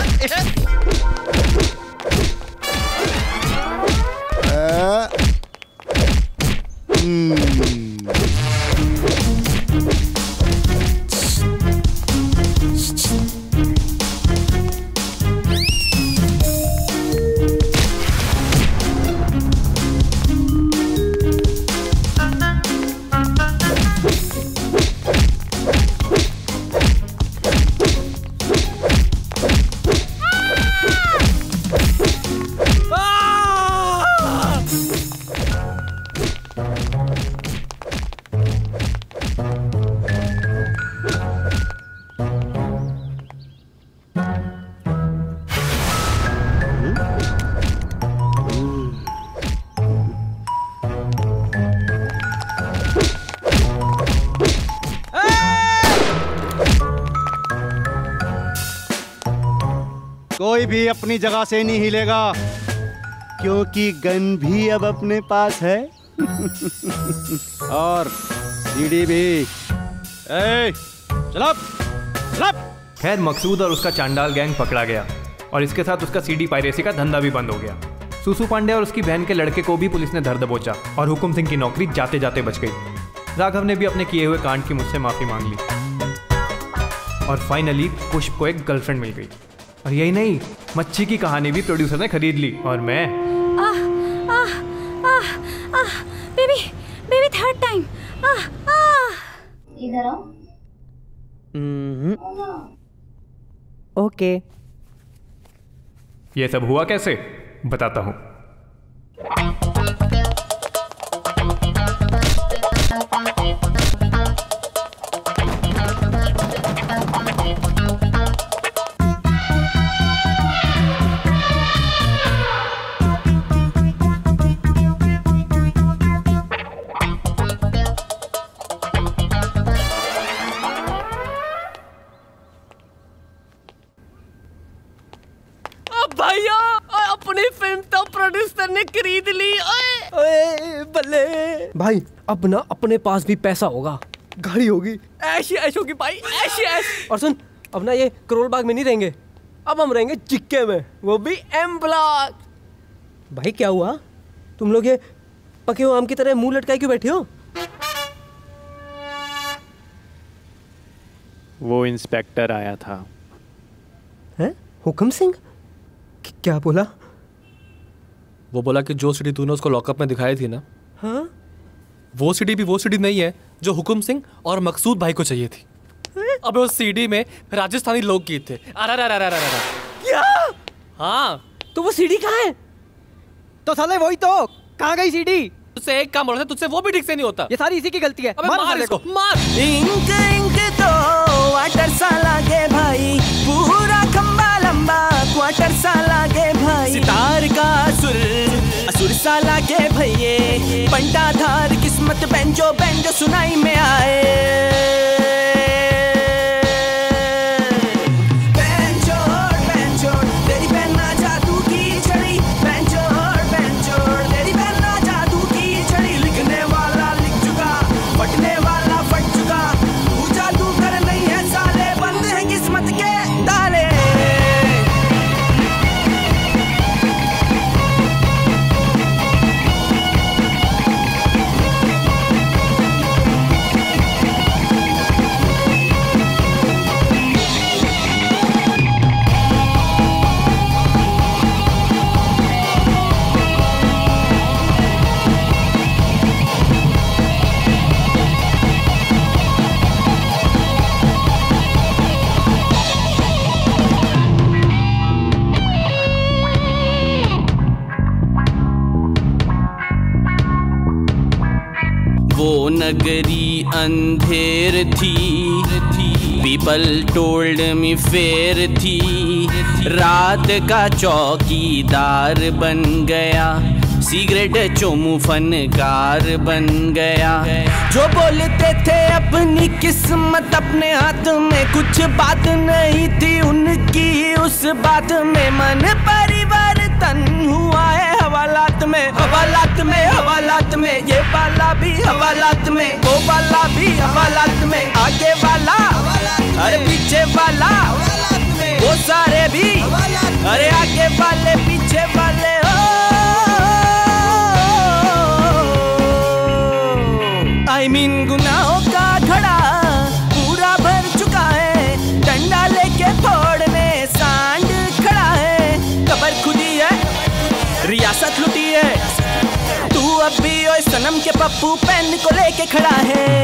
कोई भी अपनी जगह से नहीं हिलेगा क्योंकि गन भी अब अपने पास है और सीडी भी। चलो चलो। खैर मकसूद और उसका चांडाल गैंग पकड़ा गया और इसके साथ उसका सीडी पायरेसी का धंधा भी बंद हो गया। सुसु पांडे और उसकी बहन के लड़के को भी पुलिस ने धर दबोचा और हुकुम सिंह की नौकरी जाते जाते बच गई। राघव ने भी अपने किए हुए कांड की मुझसे माफी मांग ली और फाइनली पुष्प को एक गर्लफ्रेंड मिल गई। और यही नहीं, मच्छी की कहानी भी प्रोड्यूसर ने खरीद ली और मैं बेबी बेबी थर्ड टाइम। इधर आओ। ओके। ये सब हुआ कैसे बताता हूँ। भाई अब ना अपने पास भी पैसा होगा, गाड़ी होगी, ऐशी ऐश होगी भाई, ऐशी ऐश। और सुन, अब ना ये करोल बाग में नहीं रहेंगे, अब हम रहेंगे चिक्के में, वो भी एम ब्लॉक। भाई क्या हुआ, तुम लोग ये पके हुए आम की तरह मुंह लटकाए क्यों बैठे हो? वो इंस्पेक्टर आया था। हैं? हुकुम सिंह? क्या बोला? वो बोला कि जो सीडी तूने उसको लॉकअप में दिखाई थी ना, हाँ? वो सीडी भी वो सीडी नहीं है जो हुकुम सिंह और मकसूद भाई को चाहिए थी। अबे उस सीडी में राजस्थानी लोकगीत थे। क्या? हाँ। तो वो सीडी कहाँ है? तो साले वही तो, कहाँ गई सीडी? तुझसे एक काम बोला, तुझसे वो भी ठीक से नहीं होता। ये सारी इसी की गलती है। अबे मार इसको, मार। इंक इंक तो वाटर सा लागे भाई, पूरा खंबा लंबा क्वार्टर सा लागे भाई, सितार का असुर सा लागे भैये, पंटा धार किस्मत बेंजो बेंजो सुनाई में आए। नगरी अंधेर थी, पीपल टोल्ड मी फेर थी, रात का चौकीदार बन गया, सिगरेट चोमू फनकार बन गया। जो बोलते थे अपनी किस्मत अपने हाथ में, कुछ बात नहीं थी उनकी उस बात में। मन परिवर्तन हुआ है हवालात में, हवालात में, हवालात में। ये वाला भी हवालात में, वो वाला भी हवालात में। आगे वाला अरे पीछे वाला वो सारे भी, अरे आगे वाले पीछे वाले। I mean गुनाहों का घड़ा पूरा भर चुका है, डंडा लेके फोड़ने सांड खड़ा है। कबर खुदी है, रियासत लुटी है, तू अब भी ओए सनम के पप्पू पेन को लेके खड़ा है।